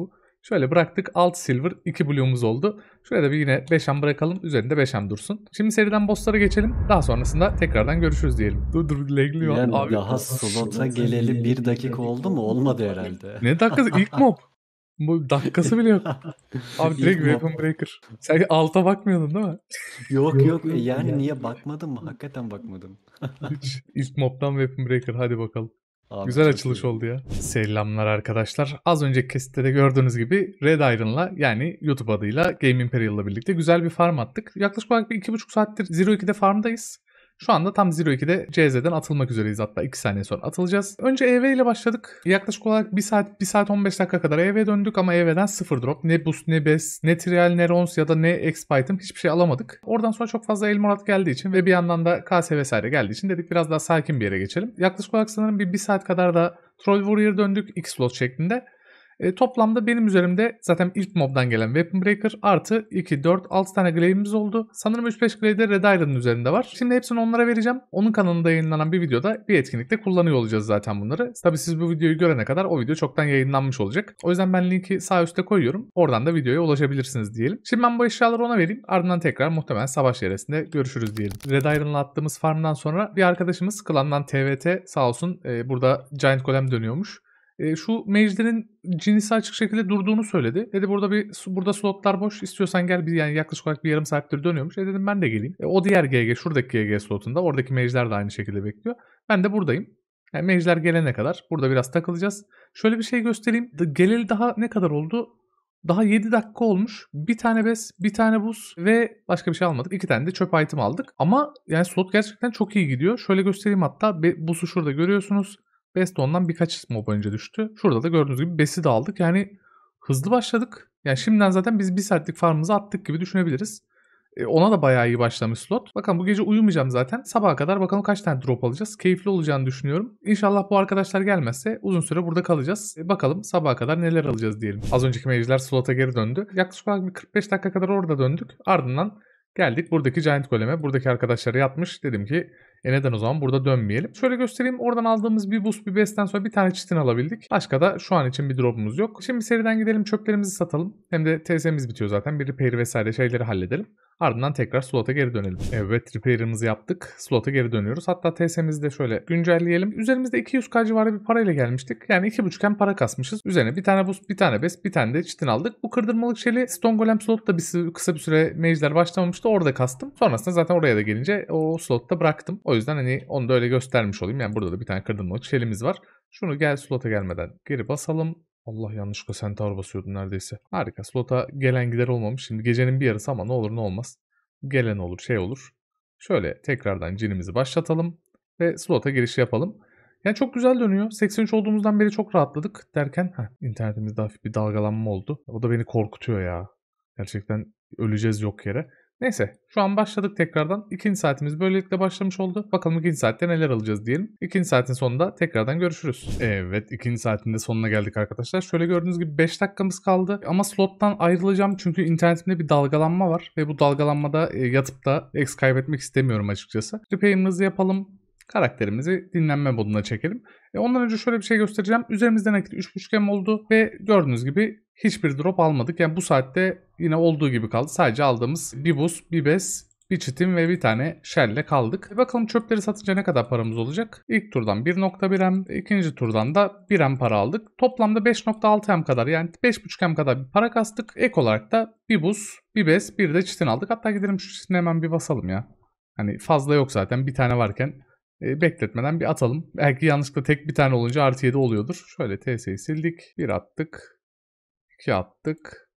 Şöyle bıraktık. 6 silver 2 blue'umuz oldu. Şuraya da bir yine 5M bırakalım. Üzerinde 5M dursun. Şimdi seriden bosslara geçelim. Daha sonrasında tekrardan görüşürüz diyelim. Dur lag'liyor Yani abi. daha slota geleli 1 dakika oldu mu? Olmadı herhalde. Ne dakikası? İlk mob. Bu dakikası bile yok. Abi direkt İlk mob. Weapon Breaker. Sen alta bakmıyordun değil mi? Yok. Yani niye bakmadın mı? Hakikaten bakmadım. Hiç. İlk mob'dan Weapon Breaker. Hadi bakalım. Abi Güzel çok açılış iyi. oldu ya. Selamlar arkadaşlar. Az önceki kesitte de gördüğünüz gibi Red Iron'la yani YouTube adıyla Game Imperial'la birlikte güzel bir farm attık. Yaklaşık olarak bir 2,5 saattir Zero 2'de farmdayız. Şu anda tam Zero 2'de CZ'den atılmak üzereyiz, hatta 2 saniye sonra atılacağız. Önce EV ile başladık. Yaklaşık olarak 1 saat 15 dakika kadar EV döndük ama EV'den 0 drop. Ne boost, ne bes, ne trial, ne rons ya da ne exp item hiçbir şey alamadık. Oradan sonra çok fazla Elmorat geldiği için ve bir yandan da KS vesaire geldiği için dedik biraz daha sakin bir yere geçelim. Yaklaşık olarak sanırım bir saat kadar da Troll Warrior döndük 2 slot şeklinde. Toplamda benim üzerimde zaten ilk mob'dan gelen Weapon Breaker artı 2, 4, 6 tane Glaive'imiz oldu. Sanırım 3-5 Glaive de Red Iron'ın üzerinde var. Şimdi hepsini onlara vereceğim. Onun kanalında yayınlanan bir videoda bir etkinlikte kullanıyor olacağız zaten bunları. Tabii siz bu videoyu görene kadar o video çoktan yayınlanmış olacak. O yüzden ben linki sağ üstte koyuyorum. Oradan da videoya ulaşabilirsiniz diyelim. Şimdi ben bu eşyaları ona vereyim. Ardından tekrar muhtemelen savaş yeresinde görüşürüz diyelim. Red Iron'la attığımız farmdan sonra bir arkadaşımız klandan TVT sağ olsun burada Giant Golem dönüyormuş. Şu mage'lerin cinisi açık şekilde durduğunu söyledi. Dedi burada slotlar boş. İstiyorsan gel, yani yaklaşık olarak bir yarım saattir dönüyormuş. Dedim ben de geleyim. O diğer GG şuradaki GG slotunda. Oradaki mage'ler de aynı şekilde bekliyor. Ben de buradayım. Yani mage'ler gelene kadar burada biraz takılacağız. Şöyle bir şey göstereyim. Geleli daha ne kadar oldu? Daha 7 dakika olmuş. Bir tane bes, bir tane buz ve başka bir şey almadık. 2 tane de çöp item aldık. Ama yani slot gerçekten çok iyi gidiyor. Şöyle göstereyim hatta. Buzu şurada görüyorsunuz. Best ondan birkaç mob önce düştü. Şurada da gördüğünüz gibi Best'i de aldık. Yani hızlı başladık. Yani şimdiden zaten biz 1 saatlik farmımızı attık gibi düşünebiliriz. Ona da bayağı iyi başlamış slot. Bakalım bu gece uyumayacağım zaten. Sabaha kadar bakalım kaç tane drop alacağız. Keyifli olacağını düşünüyorum. İnşallah bu arkadaşlar gelmezse uzun süre burada kalacağız. Bakalım sabaha kadar neler alacağız diyelim. Az önceki mage'ler slota geri döndü. Yaklaşık olarak bir 45 dakika kadar orada döndük. Ardından geldik buradaki Giant Golem'e. Buradaki arkadaşları yatmış. Dedim ki neden o zaman burada dönmeyelim. Şöyle göstereyim. Oradan aldığımız bir boost bir best'ten sonra bir tane çitin alabildik. Başka da şu an için bir drop'umuz yok. Şimdi seriden gidelim, çöplerimizi satalım. Hem de TS'miz bitiyor zaten. Bir repair vesaire şeyleri halledelim. Ardından tekrar slota geri dönelim. Evet, repair'ımızı yaptık. Slota geri dönüyoruz. Hatta TS'mizi de şöyle güncelleyelim. Üzerimizde 200k civarı bir parayla gelmiştik. Yani 2,5'en para kasmışız. Üzerine bir tane boost, bir tane best, bir tane de çitin aldık. Bu kırdırmalık şeyli Stone Golem slotta kısa bir süre mage'ler başlamamıştı. Orada kastım. Sonrasında zaten oraya da gelince o slotta bıraktım. O yüzden hani onu da öyle göstermiş olayım. Yani burada da bir tane kırdırmalık şeyimiz var. Şunu slota gelmeden geri basalım. Allah, yanlışlıkla centaur basıyordum neredeyse. Harika. Slota gelen gider olmamış. Şimdi gecenin bir yarısı ama ne olur ne olmaz. Gelen olur, şey olur. Şöyle tekrardan cinimizi başlatalım ve slota giriş yapalım. Yani çok güzel dönüyor. 83 olduğumuzdan beri çok rahatladık derken internetimizde hafif bir dalgalanma oldu. O da beni korkutuyor ya. Gerçekten öleceğiz yok yere. Neyse, şu an başladık tekrardan. 2. saatimiz böylelikle başlamış oldu. Bakalım 2. saatte neler alacağız diyelim. 2. saatin sonunda tekrardan görüşürüz. Evet, 2. saatin de sonuna geldik arkadaşlar. Şöyle gördüğünüz gibi 5 dakikamız kaldı. Ama slottan ayrılacağım çünkü internetimde bir dalgalanma var. Ve bu dalgalanmada yatıp da X kaybetmek istemiyorum açıkçası. Repair'imizi yapalım. Karakterimizi dinlenme moduna çekelim. Ondan önce şöyle bir şey göstereceğim. Üzerimizden nakit 3.5M oldu ve gördüğünüz gibi hiçbir drop almadık. Yani bu saatte yine olduğu gibi kaldı. Sadece aldığımız bir boost, bir bes, bir çitim ve bir tane shell'le kaldık. Bakalım çöpleri satınca ne kadar paramız olacak? İlk turdan 1.1M, ikinci turdan da 1M para aldık. Toplamda 5.6M kadar, yani 5.5M kadar bir para kastık. Ek olarak da bir boost, bir bes, bir de çitin aldık. Hatta gidelim şu çitini hemen bir basalım ya. Hani fazla yok zaten, bir tane varken bekletmeden bir atalım. Belki yanlışlıkla tek bir tane olunca artı 7 oluyordur. Şöyle TS'yi sildik. 1 attık. 2 attık.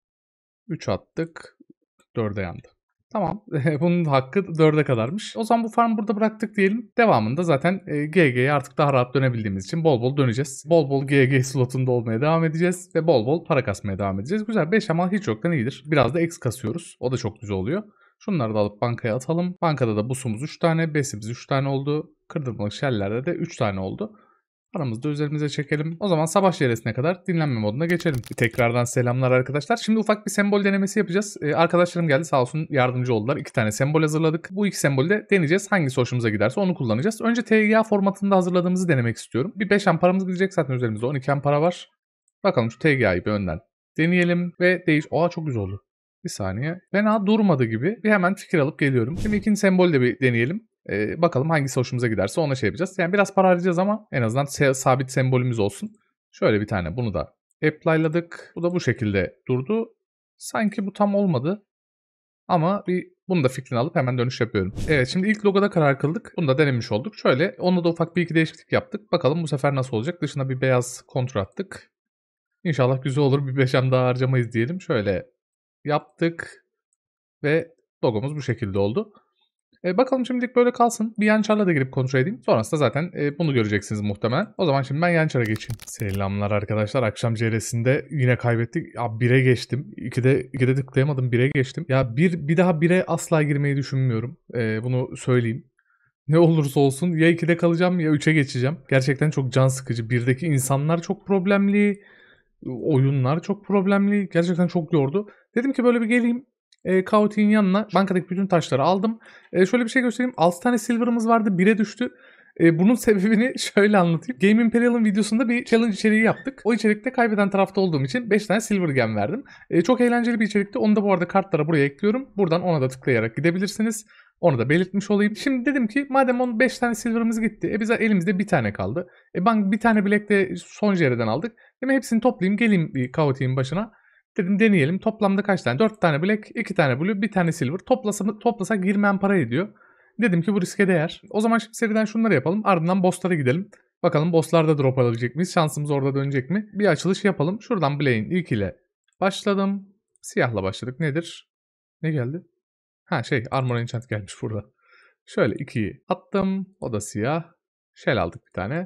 3 attık. 4'e yandı. Tamam. Bunun hakkı 4'e kadarmış. O zaman bu farmı burada bıraktık diyelim. Devamında zaten GG'ye artık daha rahat dönebildiğimiz için bol bol döneceğiz. Bol bol GG slotunda olmaya devam edeceğiz. Ve bol bol para kasmaya devam edeceğiz. Güzel. 5 ama hiç yoktan iyidir. Biraz da X kasıyoruz. O da çok güzel oluyor. Şunları da alıp bankaya atalım. Bankada da busumuz 3 tane, besimiz 3 tane oldu. Kırdırmalık shell'lerde de 3 tane oldu. Paramızı da üzerimize çekelim. O zaman sabah şeresine kadar dinlenme moduna geçelim. Tekrardan selamlar arkadaşlar. Şimdi ufak bir sembol denemesi yapacağız. Arkadaşlarım geldi, sağ olsun yardımcı oldular. 2 tane sembol hazırladık. Bu 2 sembolü de deneyeceğiz. Hangisi hoşumuza giderse onu kullanacağız. Önce TGA formatında hazırladığımızı denemek istiyorum. Bir 5 paramız gidecek zaten, üzerimizde 12 para var. Bakalım şu TGA'yı bir önden deneyelim ve Oha çok güzel oldu. Bir saniye. Fena durmadı gibi. Bir hemen fikir alıp geliyorum. Şimdi ikinci sembolü de bir deneyelim. Bakalım hangisi hoşumuza giderse ona şey yapacağız. Yani biraz para harcayacağız ama en azından sabit sembolümüz olsun. Şöyle bir tane bunu da apply'ladık. Bu da bu şekilde durdu. Sanki bu tam olmadı. Ama bunu da fikrini alıp hemen dönüş yapıyorum. Evet, şimdi ilk logoda karar kıldık. Bunu da denemiş olduk. Şöyle onunla da ufak bir iki değişiklik yaptık. Bakalım bu sefer nasıl olacak. Dışına bir beyaz kontur attık. İnşallah güzel olur. Bir 5M daha harcamayız diyelim. Şöyle yaptık. Ve logomuz bu şekilde oldu. Bakalım şimdilik böyle kalsın. Bir Yançar'la da girip kontrol edeyim. Sonrasında zaten bunu göreceksiniz muhtemelen. O zaman şimdi ben Yançar'a geçeyim. Selamlar arkadaşlar. Akşam CR'sinde yine kaybettik. Ya 1'e geçtim. 2'de tıklayamadım. 1'e geçtim. Ya bir daha 1'e asla girmeyi düşünmüyorum. Bunu söyleyeyim. Ne olursa olsun ya 2'de kalacağım ya 3'e geçeceğim. Gerçekten çok can sıkıcı. 1'deki insanlar çok problemli. Oyunlar çok problemli. Gerçekten çok yordu. Dedim ki böyle bir geleyim. Kaotik'in yanına bankadaki bütün taşları aldım. Şöyle bir şey göstereyim. 6 tane silver'ımız vardı. 1'e düştü. Bunun sebebini şöyle anlatayım. Game Imperial'ın videosunda bir challenge içeriği yaptık. O içerikte kaybeden tarafta olduğum için 5 tane silver gem verdim. Çok eğlenceli bir içerikti. Onu da bu arada kartlara buraya ekliyorum. Buradan ona da tıklayarak gidebilirsiniz. Onu da belirtmiş olayım. Şimdi dedim ki madem 15 tane silver'ımız gitti. Bize elimizde bir tane kaldı. Bir tane black de son JR'den aldık. Değil mi? Hepsini toplayayım geleyim bir Kaotik'in başına. Dedim deneyelim. Toplamda kaç tane? 4 tane black, 2 tane blue, 1 tane silver. Toplasak 20 para ediyor. Dedim ki bu riske değer. O zaman şimdi seriden şunları yapalım. Ardından bosslara gidelim. Bakalım bosslarda drop alabilecek miyiz? Şansımız orada dönecek mi? Bir açılış yapalım. Şuradan black'in ilk ile başladım. Siyahla başladık. Nedir? Ne geldi? Armor enchant gelmiş burada. Şöyle 2'yi attım. O da siyah. Shell aldık bir tane.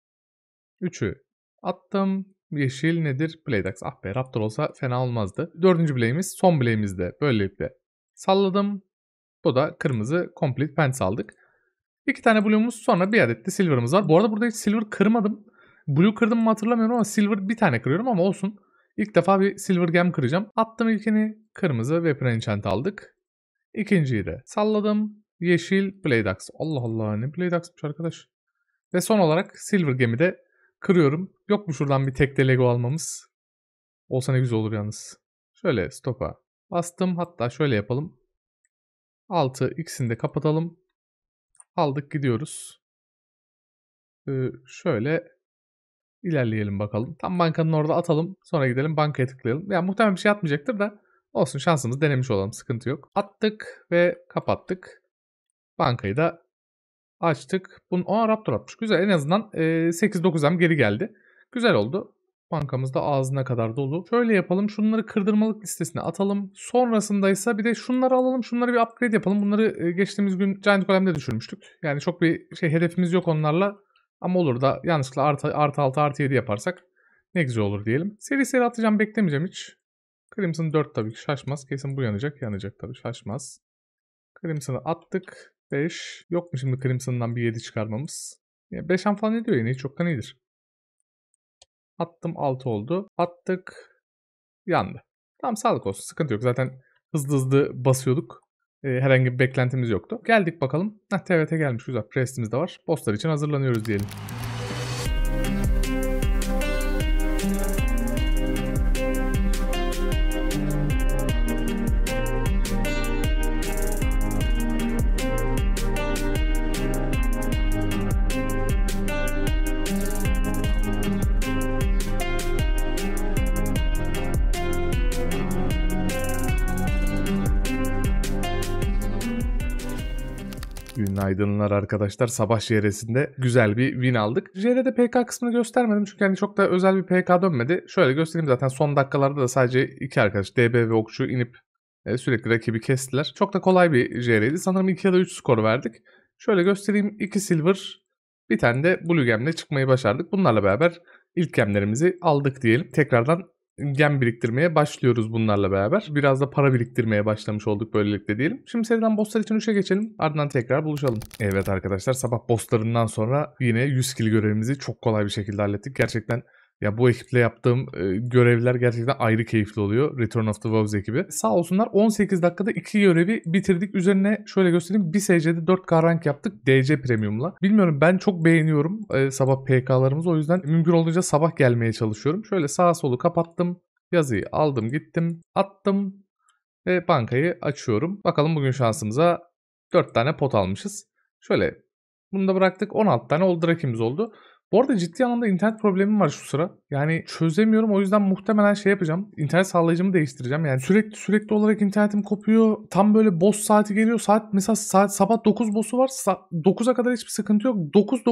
3'ü attım. Yeşil nedir? Blade Axe. Ah be, Raptor olsa fena olmazdı. 4. bileğimiz, son bileğimiz de böylelikle salladım. Bu da kırmızı complete pants aldık. 2 tane blue'umuz, sonra bir adet de silver'ımız var. Bu arada burada hiç silver kırmadım. Blue kırdım mı hatırlamıyorum ama silver bir tane kırıyorum ama olsun. İlk defa bir silver gem kıracağım. Attım ilkini, kırmızı weapon enchant aldık. İkinciyi de salladım. Yeşil Blade Axe. Allah Allah, ne Blade Axe'mış arkadaş. Ve son olarak silver gemi de kırıyorum. Yok mu şuradan bir tek de Lego almamız? Olsa ne güzel olur yalnız. Şöyle stop'a bastım. Hatta şöyle yapalım. 6 ikisini de kapatalım. Aldık gidiyoruz. Şöyle ilerleyelim bakalım. Tam bankanın orada atalım. Sonra gidelim bankaya tıklayalım. Yani muhtemelen bir şey atmayacaktır da olsun, şansımız denemiş olalım. Sıkıntı yok. Attık ve kapattık. Bankayı da açtık. Raptor atmış. Güzel, en azından 8-9M geri geldi. Güzel oldu. Bankamız da ağzına kadar dolu. Şöyle yapalım. Şunları kırdırmalık listesine atalım. Sonrasındaysa bir de şunları alalım. Şunları bir upgrade yapalım. Bunları geçtiğimiz gün Giant Golem'de düşürmüştük. Yani çok bir hedefimiz yok onlarla. Ama olur da yanlışlıkla artı 6 artı 7 yaparsak ne güzel olur diyelim. Seri atacağım, beklemeyeceğim hiç. Crimson 4 tabii ki şaşmaz. Kesin bu yanacak. Yanacak tabii, şaşmaz. Crimson'ı attık. 5. Yok mu şimdi Crimson'dan bir 7 çıkarmamız? 5 falan ediyor yine. Hiç çoktan iyidir. Attım, 6 oldu. Attık. Yandı. Tamam, sağlık olsun. Sıkıntı yok. Zaten hızlı basıyorduk. Herhangi bir beklentimiz yoktu. Geldik bakalım. TVT gelmiş. Güzel. Prestimiz de var. Bosslar için hazırlanıyoruz diyelim. Günaydınlar arkadaşlar. Sabah JR'sinde güzel bir win aldık. JR'de PK kısmını göstermedim çünkü hani çok da özel bir PK dönmedi. Şöyle göstereyim, zaten son dakikalarda da sadece 2 arkadaş DB ve Okçu inip sürekli rakibi kestiler. Çok da kolay bir JR'ydi. Sanırım 2 ya da 3 skor verdik. Şöyle göstereyim. 2 silver, bir tane de blue gemle çıkmayı başardık. Bunlarla beraber ilk gemlerimizi aldık diyelim. Tekrardan gem biriktirmeye başlıyoruz bunlarla beraber. Biraz da para biriktirmeye başlamış olduk böylelikle diyelim. Şimdi seriden bosslar için 3'e geçelim. Ardından tekrar buluşalım. Evet arkadaşlar, sabah bosslarından sonra yine 100 kill görevimizi çok kolay bir şekilde hallettik. Gerçekten ya bu ekiple yaptığım görevler gerçekten ayrı keyifli oluyor. Return of the Wolves ekibi. Sağ olsunlar, 18 dakikada 2 görevi bitirdik. Üzerine şöyle göstereyim. Bir SC'de 4K rank yaptık DC Premium'la. Bilmiyorum, ben çok beğeniyorum sabah PK'larımızı. O yüzden mümkün olduğunca sabah gelmeye çalışıyorum. Şöyle sağa solu kapattım. Yazıyı aldım gittim attım ve bankayı açıyorum. Bakalım bugün şansımıza 4 tane pot almışız. Şöyle bunu da bıraktık, 16 tane old rakimiz oldu. Bu arada ciddi anlamda internet problemim var şu sıra. Yani çözemiyorum, o yüzden muhtemelen şey yapacağım. İnternet sağlayıcımı değiştireceğim. Yani sürekli olarak internetim kopuyor. Tam böyle boss saati geliyor. Mesela sabah 9 boss'u var. 9'a kadar hiçbir sıkıntı yok.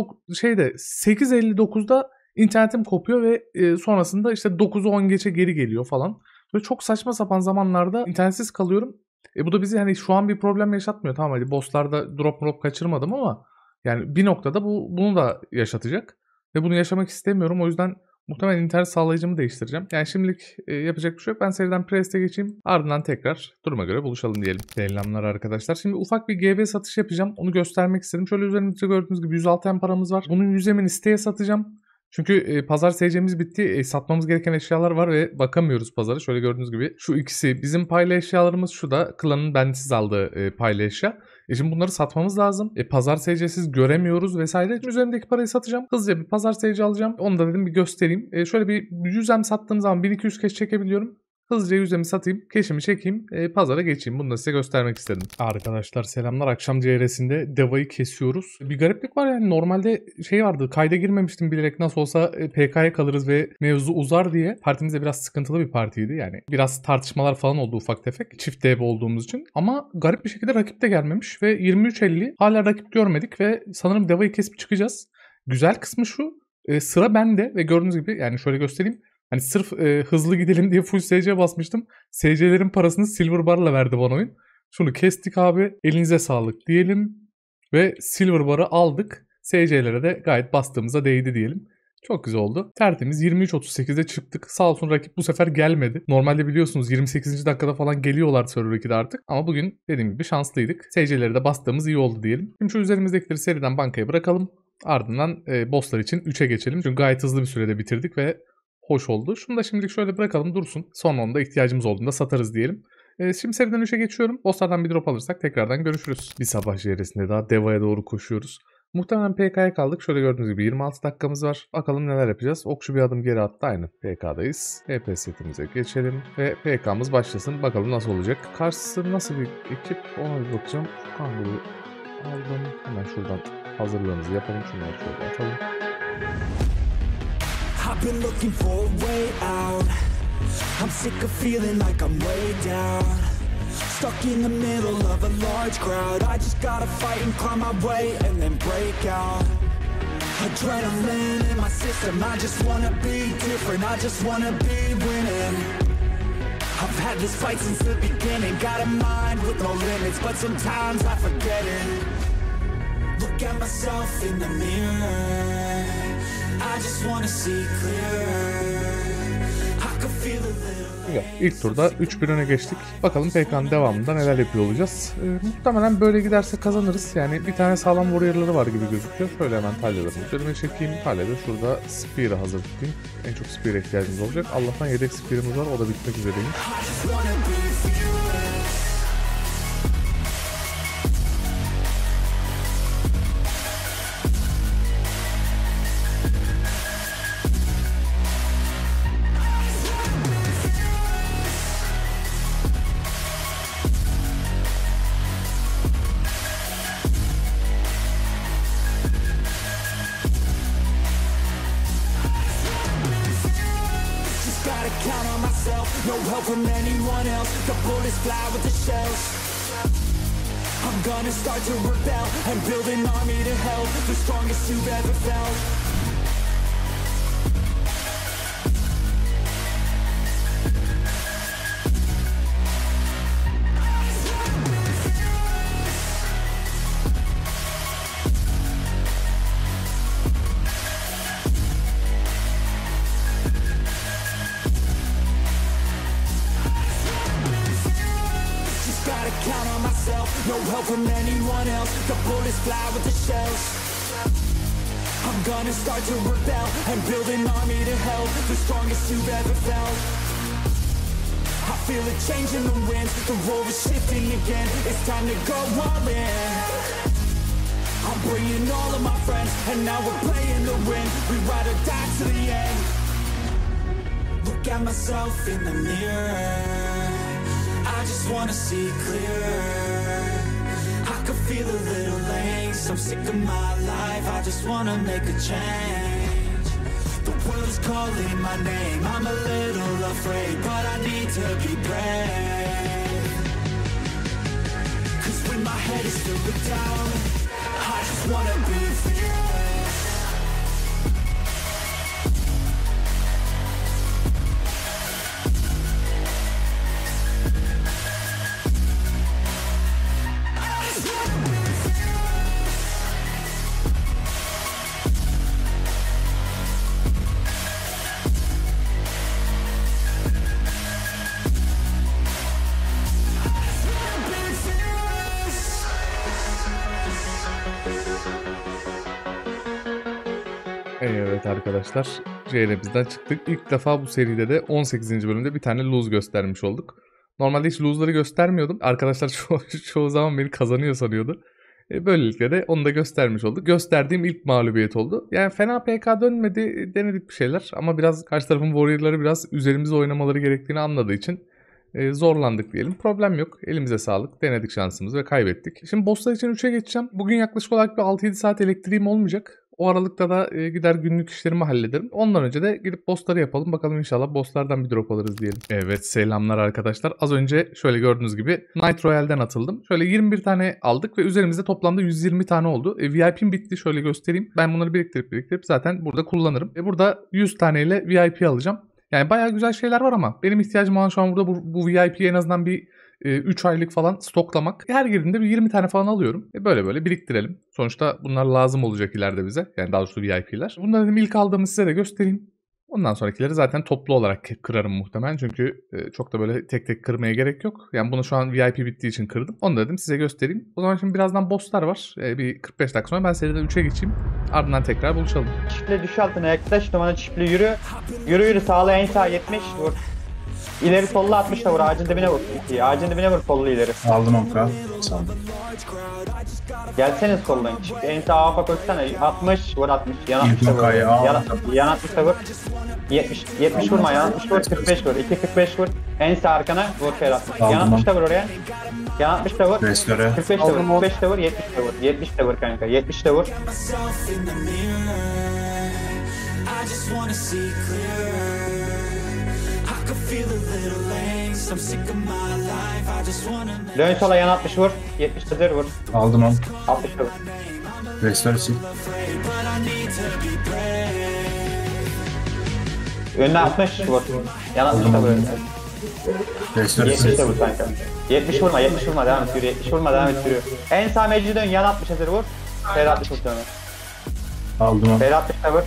8:59'da internetim kopuyor ve sonrasında işte 9'u 10 geçe geri geliyor falan. Böyle çok saçma sapan zamanlarda internetsiz kalıyorum. Bu da bizi hani şu an bir problem yaşatmıyor. Tamam, hadi boss'larda drop kaçırmadım ama yani bir noktada bunu da yaşatacak. Ve bunu yaşamak istemiyorum. O yüzden muhtemelen internet sağlayıcımı değiştireceğim. Yani şimdilik yapacak bir şey yok. Ben seriden Prest'e geçeyim. Ardından tekrar duruma göre buluşalım diyelim. Selamlar arkadaşlar. Şimdi ufak bir GB satış yapacağım. Onu göstermek istedim. Şöyle üzerimizde gördüğünüz gibi 106 M paramız var. Bunun 100M'ini siteye satacağım. Çünkü pazar SC'miz bitti. Satmamız gereken eşyalar var ve bakamıyoruz pazara. Şöyle gördüğünüz gibi şu ikisi bizim paylı eşyalarımız, şu da klanın bendisiz aldığı paylı eşya. Şimdi bunları satmamız lazım. Pazar SC'siz göremiyoruz vesaire. Üzerimdeki parayı satacağım. Hızlıca bir pazar SC alacağım. Onu da dedim bir göstereyim. Şöyle bir 100M sattığım zaman 1200 cash çekebiliyorum. Hızlıca 100M'i satayım, cash'imi çekeyim, pazara geçeyim. Bunu da size göstermek istedim. Arkadaşlar selamlar. Akşam CR'sinde Deva'yı kesiyoruz. Bir gariplik var yani. Normalde şey vardı. Kayda girmemiştim bilerek, nasıl olsa PK'ya kalırız ve mevzu uzar diye. Partimizde biraz sıkıntılı bir partiydi yani. Biraz tartışmalar falan oldu ufak tefek. Çift DB olduğumuz için. Ama garip bir şekilde rakip de gelmemiş ve 23.50 hala rakip görmedik ve sanırım Deva'yı kesip çıkacağız. Güzel kısmı şu. Sıra bende ve gördüğünüz gibi yani şöyle göstereyim. Hani sırf hızlı gidelim diye full SC basmıştım. SC'lerin parasını Silver Bar'la verdi bana oyun. Şunu kestik abi. Elinize sağlık diyelim. Ve Silver Bar'ı aldık. SC'lere de gayet bastığımıza değdi diyelim. Çok güzel oldu. Tertemiz 23.38'de çıktık. Sağ olsun rakip bu sefer gelmedi. Normalde biliyorsunuz 28. dakikada falan geliyorlar server 2'de artık. Ama bugün dediğim gibi şanslıydık. SC'leri de bastığımız iyi oldu diyelim. Şimdi şu üzerimizdekileri seriden bankaya bırakalım. Ardından bosslar için 3'e geçelim. Çünkü gayet hızlı bir sürede bitirdik ve hoş oldu. Şunu da şimdilik şöyle bırakalım dursun. Sonra onda ihtiyacımız olduğunda satarız diyelim. Şimdi seriden 3'e geçiyorum. Bosslardan bir drop alırsak tekrardan görüşürüz. Bir sabah JR'sinde daha Deva'ya doğru koşuyoruz. Muhtemelen PK'ya kaldık. Şöyle gördüğünüz gibi 26 dakikamız var. Bakalım neler yapacağız. Okçu bir adım geri attı. Aynı PK'dayız. EP setimize geçelim. Ve PK'mız başlasın. Bakalım nasıl olacak. Karşısı nasıl bir ekip ona bir bakacağım. Kanguru aldım. Hemen şuradan hazırlığımızı yapalım. Şunları şöyle atalım. I've been looking for a way out. I'm sick of feeling like I'm way down. Stuck in the middle of a large crowd. I just gotta fight and climb my way and then break out. Adrenaline in my system. I just wanna be different. I just wanna be winning. I've had this fight since the beginning. Got a mind with no limits, but sometimes I forget it. Look at myself in the mirror. I just wanna see clearer. I could feel a little. İlk turda 3-1 öne geçtik. Bakalım PK'nın devamında neler yapıyor olacağız. Muhtemelen böyle giderse kazanırız. Yani bir tane sağlam warrior'ları var gibi gözüküyor. Şöyle hemen talyalarını üzerine çekeyim. Talyada şurada spear'ı hazır tutayım. En çok spear'e ihtiyacımız olacak. Allah'tan yedek spear'ımız var. O da bitmek üzereymiş. No help from anyone else. The bullets fly with the shells. I'm gonna start to rebel and build an army to help. The strongest you've ever felt. Count on myself, no help from anyone else. The bullets fly with the shells. I'm gonna start to rebel and build an army to help. The strongest you've ever felt. I feel a change in the winds. The road is shifting again. It's time to go all in. I'm bringing all of my friends, and now we're playing to win. We ride or die to the end. Look look at myself in the mirror, I just wanna see clearer. I can feel a little angst, I'm sick of my life, I just wanna make a change. The world is calling my name, I'm a little afraid, but I need to be brave. Cause when my head is filled with doubt, I just wanna be fearless. Evet arkadaşlar, JR'mizden çıktık. İlk defa bu seride de 18. bölümde bir tane lose göstermiş olduk. Normalde hiç lose'ları göstermiyordum. Arkadaşlar çoğu zaman beni kazanıyor sanıyordu. Böylelikle de onu da göstermiş olduk. Gösterdiğim ilk mağlubiyet oldu. Yani fena PK dönmedi, denedik bir şeyler. Ama biraz karşı tarafın warrior'ları biraz üzerimizde oynamaları gerektiğini anladığı için zorlandık diyelim. Problem yok. Elimize sağlık. Denedik şansımızı ve kaybettik. Şimdi bosslar için 3'e geçeceğim. Bugün yaklaşık olarak bir 6-7 saat elektriğim olmayacak. O aralıkta da gider günlük işlerimi hallederim. Ondan önce de gidip bossları yapalım. Bakalım inşallah bosslardan bir drop alırız diyelim. Evet, selamlar arkadaşlar. Az önce şöyle gördüğünüz gibi Night Royale'den atıldım. Şöyle 21 tane aldık ve üzerimizde toplamda 120 tane oldu. VIP'm bitti. Şöyle göstereyim. Ben bunları biriktirip zaten burada kullanırım. Burada 100 taneyle VIP alacağım. Yani bayağı güzel şeyler var ama benim ihtiyacım olan şu an burada bu VIP'yi en azından bir 3 aylık falan stoklamak. Her girdiğinde bir 20 tane falan alıyorum. Böyle biriktirelim. Sonuçta bunlar lazım olacak ileride bize. Yani daha doğrusu VIP'ler. Bunları dedim ilk aldığımı size de göstereyim. Ondan sonrakileri zaten toplu olarak kırarım muhtemelen. Çünkü çok da böyle tek tek kırmaya gerek yok. Yani bunu şu an VIP bittiği için kırdım. Onu da dedim size göstereyim. O zaman şimdi birazdan bosslar var. Bir 45 dakika sonra ben seriden 3'e geçeyim. Ardından tekrar buluşalım. Çiftle düş altına yaklaş, numara çiftle yürü. Yürü sağla en sağ 70 vur. İleri solla 60 da vur, ağacın dibine vur. Ağacın dibine vur, kollu ileri. Aldım Onka. Saldım. Gelsene soldan. En sağ AFA koşsana. 60 vur 60. Yan 60 da vur. Kayı al. Yan 60 da vur. 70 vurma, yan 60 vur, 45 vur. 2-45 vur. En sağ arkana vur Ferhat. Yan 60 da vur oraya. Yan 60 da vur. Restore. 45 de vur. 45 de vur. 70 de vur. 70 de vur kanka. 70 de vur. Myself in the mirror, I just wanna see clearer. I can feel a little angst, I'm sick of my life, I just wanna make Dön sola yan 60 vur. 70 de vur. Aldım on. 60 da vur. Restore sil. afraid, but I need to be brave. Önüne 60 vur. Yan 60 da vur. Restore 70 de sil. vur kanka. 70 vurma, 70 vurma, devam et yürü. 70 vurma, devam et yürü. En sağ mecli dön, yan 60 hazır vur. Ferhat 60 vur sonra. Aldım on. Ferhat 60 da vur.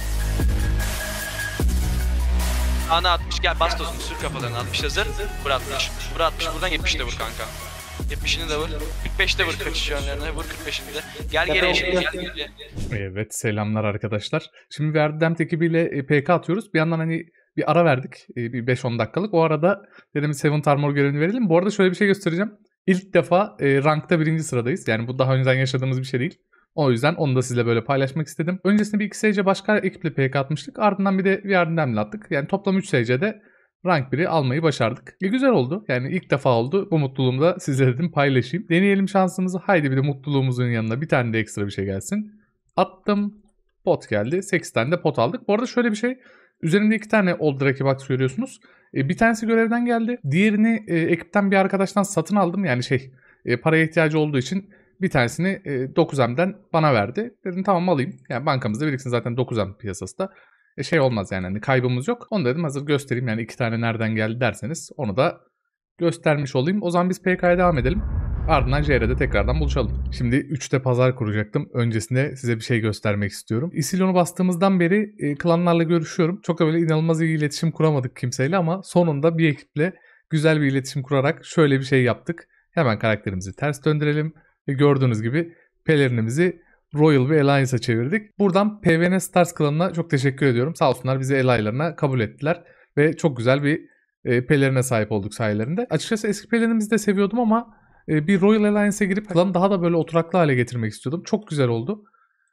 Ana 60 gel bas tozunu sür kafalarını 60 hazır. Vur 60. Vur 60 buradan 70 de vur kanka. 70'ini de vur. 45 de vur kaçış yönlerine vur 45'ini de. Gel geriye şimdi gel geriye. Evet, selamlar arkadaşlar. Şimdi Verdempt ekibiyle PK atıyoruz. Bir yandan hani bir ara verdik. Bir 5-10 dakikalık. O arada dedim Seventh Armor görevini verelim. Bu arada şöyle bir şey göstereceğim. İlk defa rankta 1. sıradayız. Yani bu daha önceden yaşadığımız bir şey değil. O yüzden onu da sizle böyle paylaşmak istedim. Öncesinde bir 2 SC başka ekiple PK atmıştık. Ardından bir de Verdempt'le attık. Yani toplam 3 SC'de rank 1'i almayı başardık. Güzel oldu. Yani ilk defa oldu. Bu mutluluğumu da sizle dedim paylaşayım. Deneyelim şansımızı. Haydi bir de mutluluğumuzun yanına bir tane de ekstra bir şey gelsin. Attım. Pot geldi. 8 tane de pot aldık. Bu arada şöyle bir şey. Üzerimde 2 tane Old Draki Box görüyorsunuz. Bir tanesi görevden geldi. Diğerini ekipten bir arkadaştan satın aldım. Yani paraya ihtiyacı olduğu için bir tanesini 9M'den bana verdi. Dedim tamam alayım. Yani bankamızda biriksin zaten 9M piyasası da. Olmaz yani hani kaybımız yok. Onu dedim hazır göstereyim yani 2 tane nereden geldi derseniz onu da göstermiş olayım. O zaman biz PK'ya devam edelim. Ardından JR'de tekrardan buluşalım. Şimdi 3'te pazar kuracaktım. Öncesinde size bir şey göstermek istiyorum. Isilion'u bastığımızdan beri klanlarla görüşüyorum. Çok da böyle inanılmaz iyi iletişim kuramadık kimseyle ama sonunda bir ekiple güzel bir iletişim kurarak şöyle bir şey yaptık. Hemen karakterimizi ters döndürelim. Ve gördüğünüz gibi pelerinimizi Royal ve Alliance'a çevirdik. Buradan PvN Stars klanına çok teşekkür ediyorum. Sağ olsunlar bizi ally'larına kabul ettiler. Ve çok güzel bir pelerine sahip olduk sayelerinde. Açıkçası eski pelerinimizi de seviyordum ama bir Royal Alliance'e girip klanı daha da böyle oturaklı hale getirmek istiyordum. Çok güzel oldu.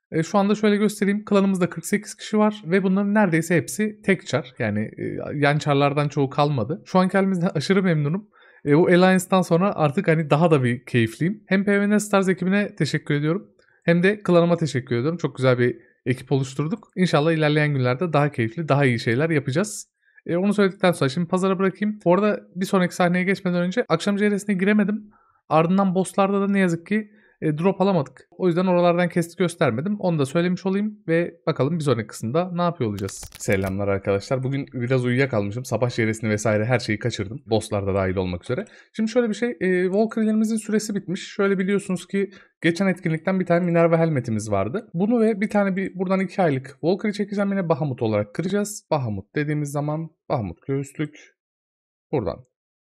Şu anda şöyle göstereyim. Klanımızda 48 kişi var ve bunların neredeyse hepsi tek çar. Yani yan çarlardan çoğu kalmadı. Şu anki halimizden aşırı memnunum. Bu Alliance'dan sonra artık hani daha da bir keyifliyim. Hem PvN Stars ekibine teşekkür ediyorum. Hem de klanıma teşekkür ediyorum. Çok güzel bir ekip oluşturduk. İnşallah ilerleyen günlerde daha keyifli, daha iyi şeyler yapacağız. Onu söyledikten sonra şimdi pazara bırakayım. Bu arada bir sonraki sahneye geçmeden önce akşam CR'sine giremedim. Ardından bosslarda da ne yazık ki drop alamadık. O yüzden oralardan kesiti göstermedim. Onu da söylemiş olayım ve bakalım bir sonraki kısımda ne yapıyor olacağız. Selamlar arkadaşlar. Bugün biraz uyuyakalmışım. Sabah CR'sini vesaire her şeyi kaçırdım. Bosslarda dahil olmak üzere. Şimdi şöyle bir şey. Valkyrie'lerimizin süresi bitmiş. Şöyle biliyorsunuz ki geçen etkinlikten bir tane Minerva helmetimiz vardı. Bunu ve bir tane buradan 2 aylık Valkyrie çekeceğim, yine Bahamut olarak kıracağız. Bahamut dediğimiz zaman Bahamut göğüslük. Buradan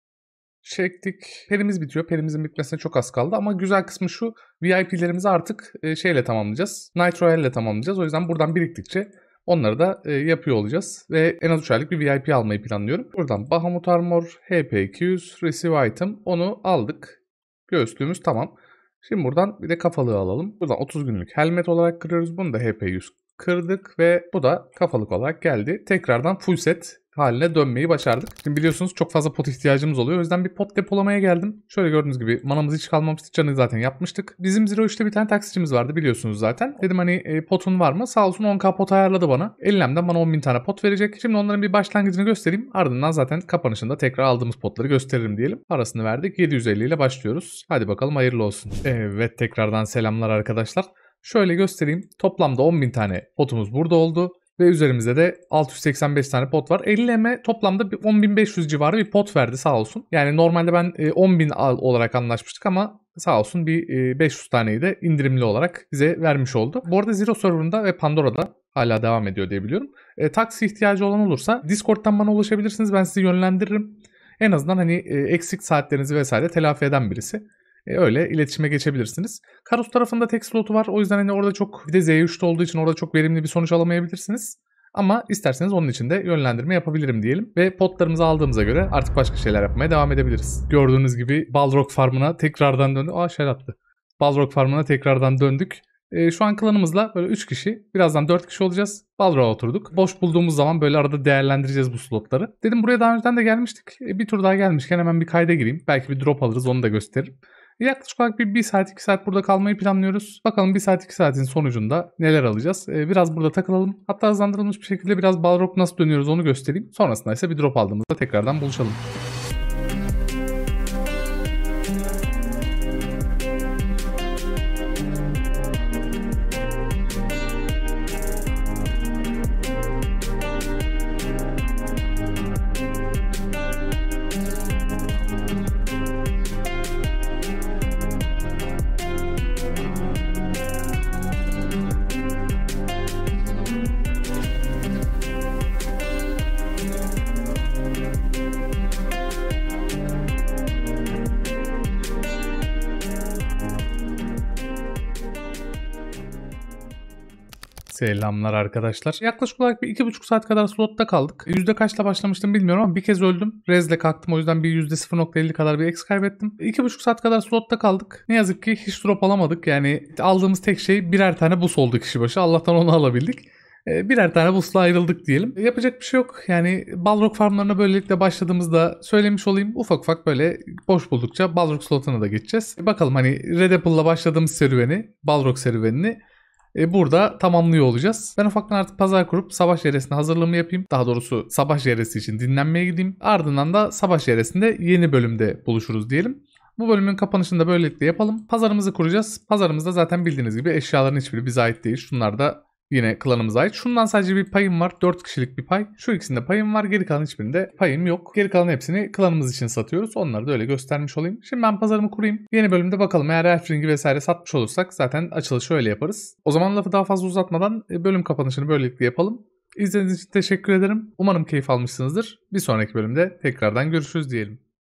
çektik. Perimiz bitiyor. Perimizin bitmesine çok az kaldı ama güzel kısmı şu. VIP'lerimizi artık şeyle tamamlayacağız. Night Royale ile tamamlayacağız. O yüzden buradan biriktikçe onları da yapıyor olacağız. Ve en az 3 aylık bir VIP almayı planlıyorum. Buradan Bahamut Armor, HP200, Receive Item, onu aldık. Göğüslüğümüz tamam. Şimdi buradan bir de kafalığı alalım. Buradan 30 günlük helmet olarak kırıyoruz. Bunu da HP100 kırdık ve bu da kafalık olarak geldi. Tekrardan full set haline dönmeyi başardık. Şimdi biliyorsunuz çok fazla pot ihtiyacımız oluyor. O yüzden bir pot depolamaya geldim. Şöyle gördüğünüz gibi manamız hiç kalmamıştı. Canı zaten yapmıştık. Bizim Zero 3'te bir tane taksicimiz vardı biliyorsunuz zaten. Dedim hani potun var mı? Sağ olsun 10k pot ayarladı bana. Elimden bana 10.000 tane pot verecek. Şimdi onların bir başlangıcını göstereyim. Ardından zaten kapanışında tekrar aldığımız potları gösteririm diyelim. Parasını verdik. 750 ile başlıyoruz. Hadi bakalım hayırlı olsun. Evet, tekrardan selamlar arkadaşlar. Şöyle göstereyim. Toplamda 10.000 tane potumuz burada oldu. Ve üzerimizde de 685 tane pot var. 50M toplamda 10.500 civarı bir pot verdi sağ olsun. Yani normalde ben 10.000 olarak anlaşmıştık ama sağ olsun bir 500 taneyi de indirimli olarak bize vermiş oldu. Bu arada Zero Server'ında ve Pandora'da hala devam ediyor diye biliyorum. Taksi ihtiyacı olan olursa Discord'dan bana ulaşabilirsiniz. Ben sizi yönlendiririm. En azından hani eksik saatlerinizi vesaire telafi eden birisi. Öyle iletişime geçebilirsiniz. Karus tarafında tek slotu var. O yüzden hani orada çok, bir de Z3'te olduğu için orada çok verimli bir sonuç alamayabilirsiniz. Ama isterseniz onun için de yönlendirme yapabilirim diyelim. Ve potlarımızı aldığımıza göre artık başka şeyler yapmaya devam edebiliriz. Gördüğünüz gibi Balrog Farm'ına tekrardan döndük. Şer attı. Balrog Farm'ına tekrardan döndük. Şu an klanımızla böyle 3 kişi, birazdan 4 kişi olacağız. Balrog'a oturduk. Boş bulduğumuz zaman böyle arada değerlendireceğiz bu slotları. Dedim buraya daha önceden de gelmiştik. Bir tur daha gelmişken hemen bir kayda gireyim. Belki bir drop alırız, onu da gösteririm. Yaklaşık olarak bir saat 2 saat burada kalmayı planlıyoruz. Bakalım 1 saat 2 saatin sonucunda neler alacağız. Biraz burada takılalım. Hatta hızlandırılmış bir şekilde biraz Balrog nasıl dönüyoruz onu göstereyim. Sonrasında ise bir drop aldığımızda tekrardan buluşalım. Selamlar arkadaşlar. Yaklaşık olarak bir 2,5 saat kadar slotta kaldık. Yüzde kaçla başlamıştım bilmiyorum ama bir kez öldüm. Rez'le kalktım, o yüzden bir %0.50 kadar bir X kaybettim. 2,5 saat kadar slotta kaldık. Ne yazık ki hiç drop alamadık. Yani aldığımız tek şey birer tane boost oldu kişi başı. Allah'tan onu alabildik. Birer tane boost'la ayrıldık diyelim. Yapacak bir şey yok. Yani Balrog farmlarına böylelikle başladığımızda söylemiş olayım. Ufak ufak böyle boş buldukça Balrog slotuna da geçeceğiz. Bakalım hani Red Apple'la başladığımız serüveni, Balrog serüvenini burada tamamlıyor olacağız. Ben ufaktan artık pazar kurup sabah JR'sine hazırlığımı yapayım. Daha doğrusu sabah JR'si için dinlenmeye gideyim. Ardından da sabah JR'sinde yeni bölümde buluşuruz diyelim. Bu bölümün kapanışını da böylelikle yapalım. Pazarımızı kuracağız. Pazarımızda zaten bildiğiniz gibi eşyaların hiçbiri bize ait değil. Şunlar da yine klanımıza ait. Şundan sadece bir payım var. 4 kişilik bir pay. Şu ikisinde payım var. Geri kalan hiçbirinde payım yok. Geri kalan hepsini klanımız için satıyoruz. Onları da öyle göstermiş olayım. Şimdi ben pazarımı kurayım. Yeni bölümde bakalım. Eğer Elfring'i vesaire satmış olursak zaten açılışı öyle yaparız. O zaman lafı daha fazla uzatmadan bölüm kapanışını böylelikle yapalım. İzlediğiniz için teşekkür ederim. Umarım keyif almışsınızdır. Bir sonraki bölümde tekrardan görüşürüz diyelim.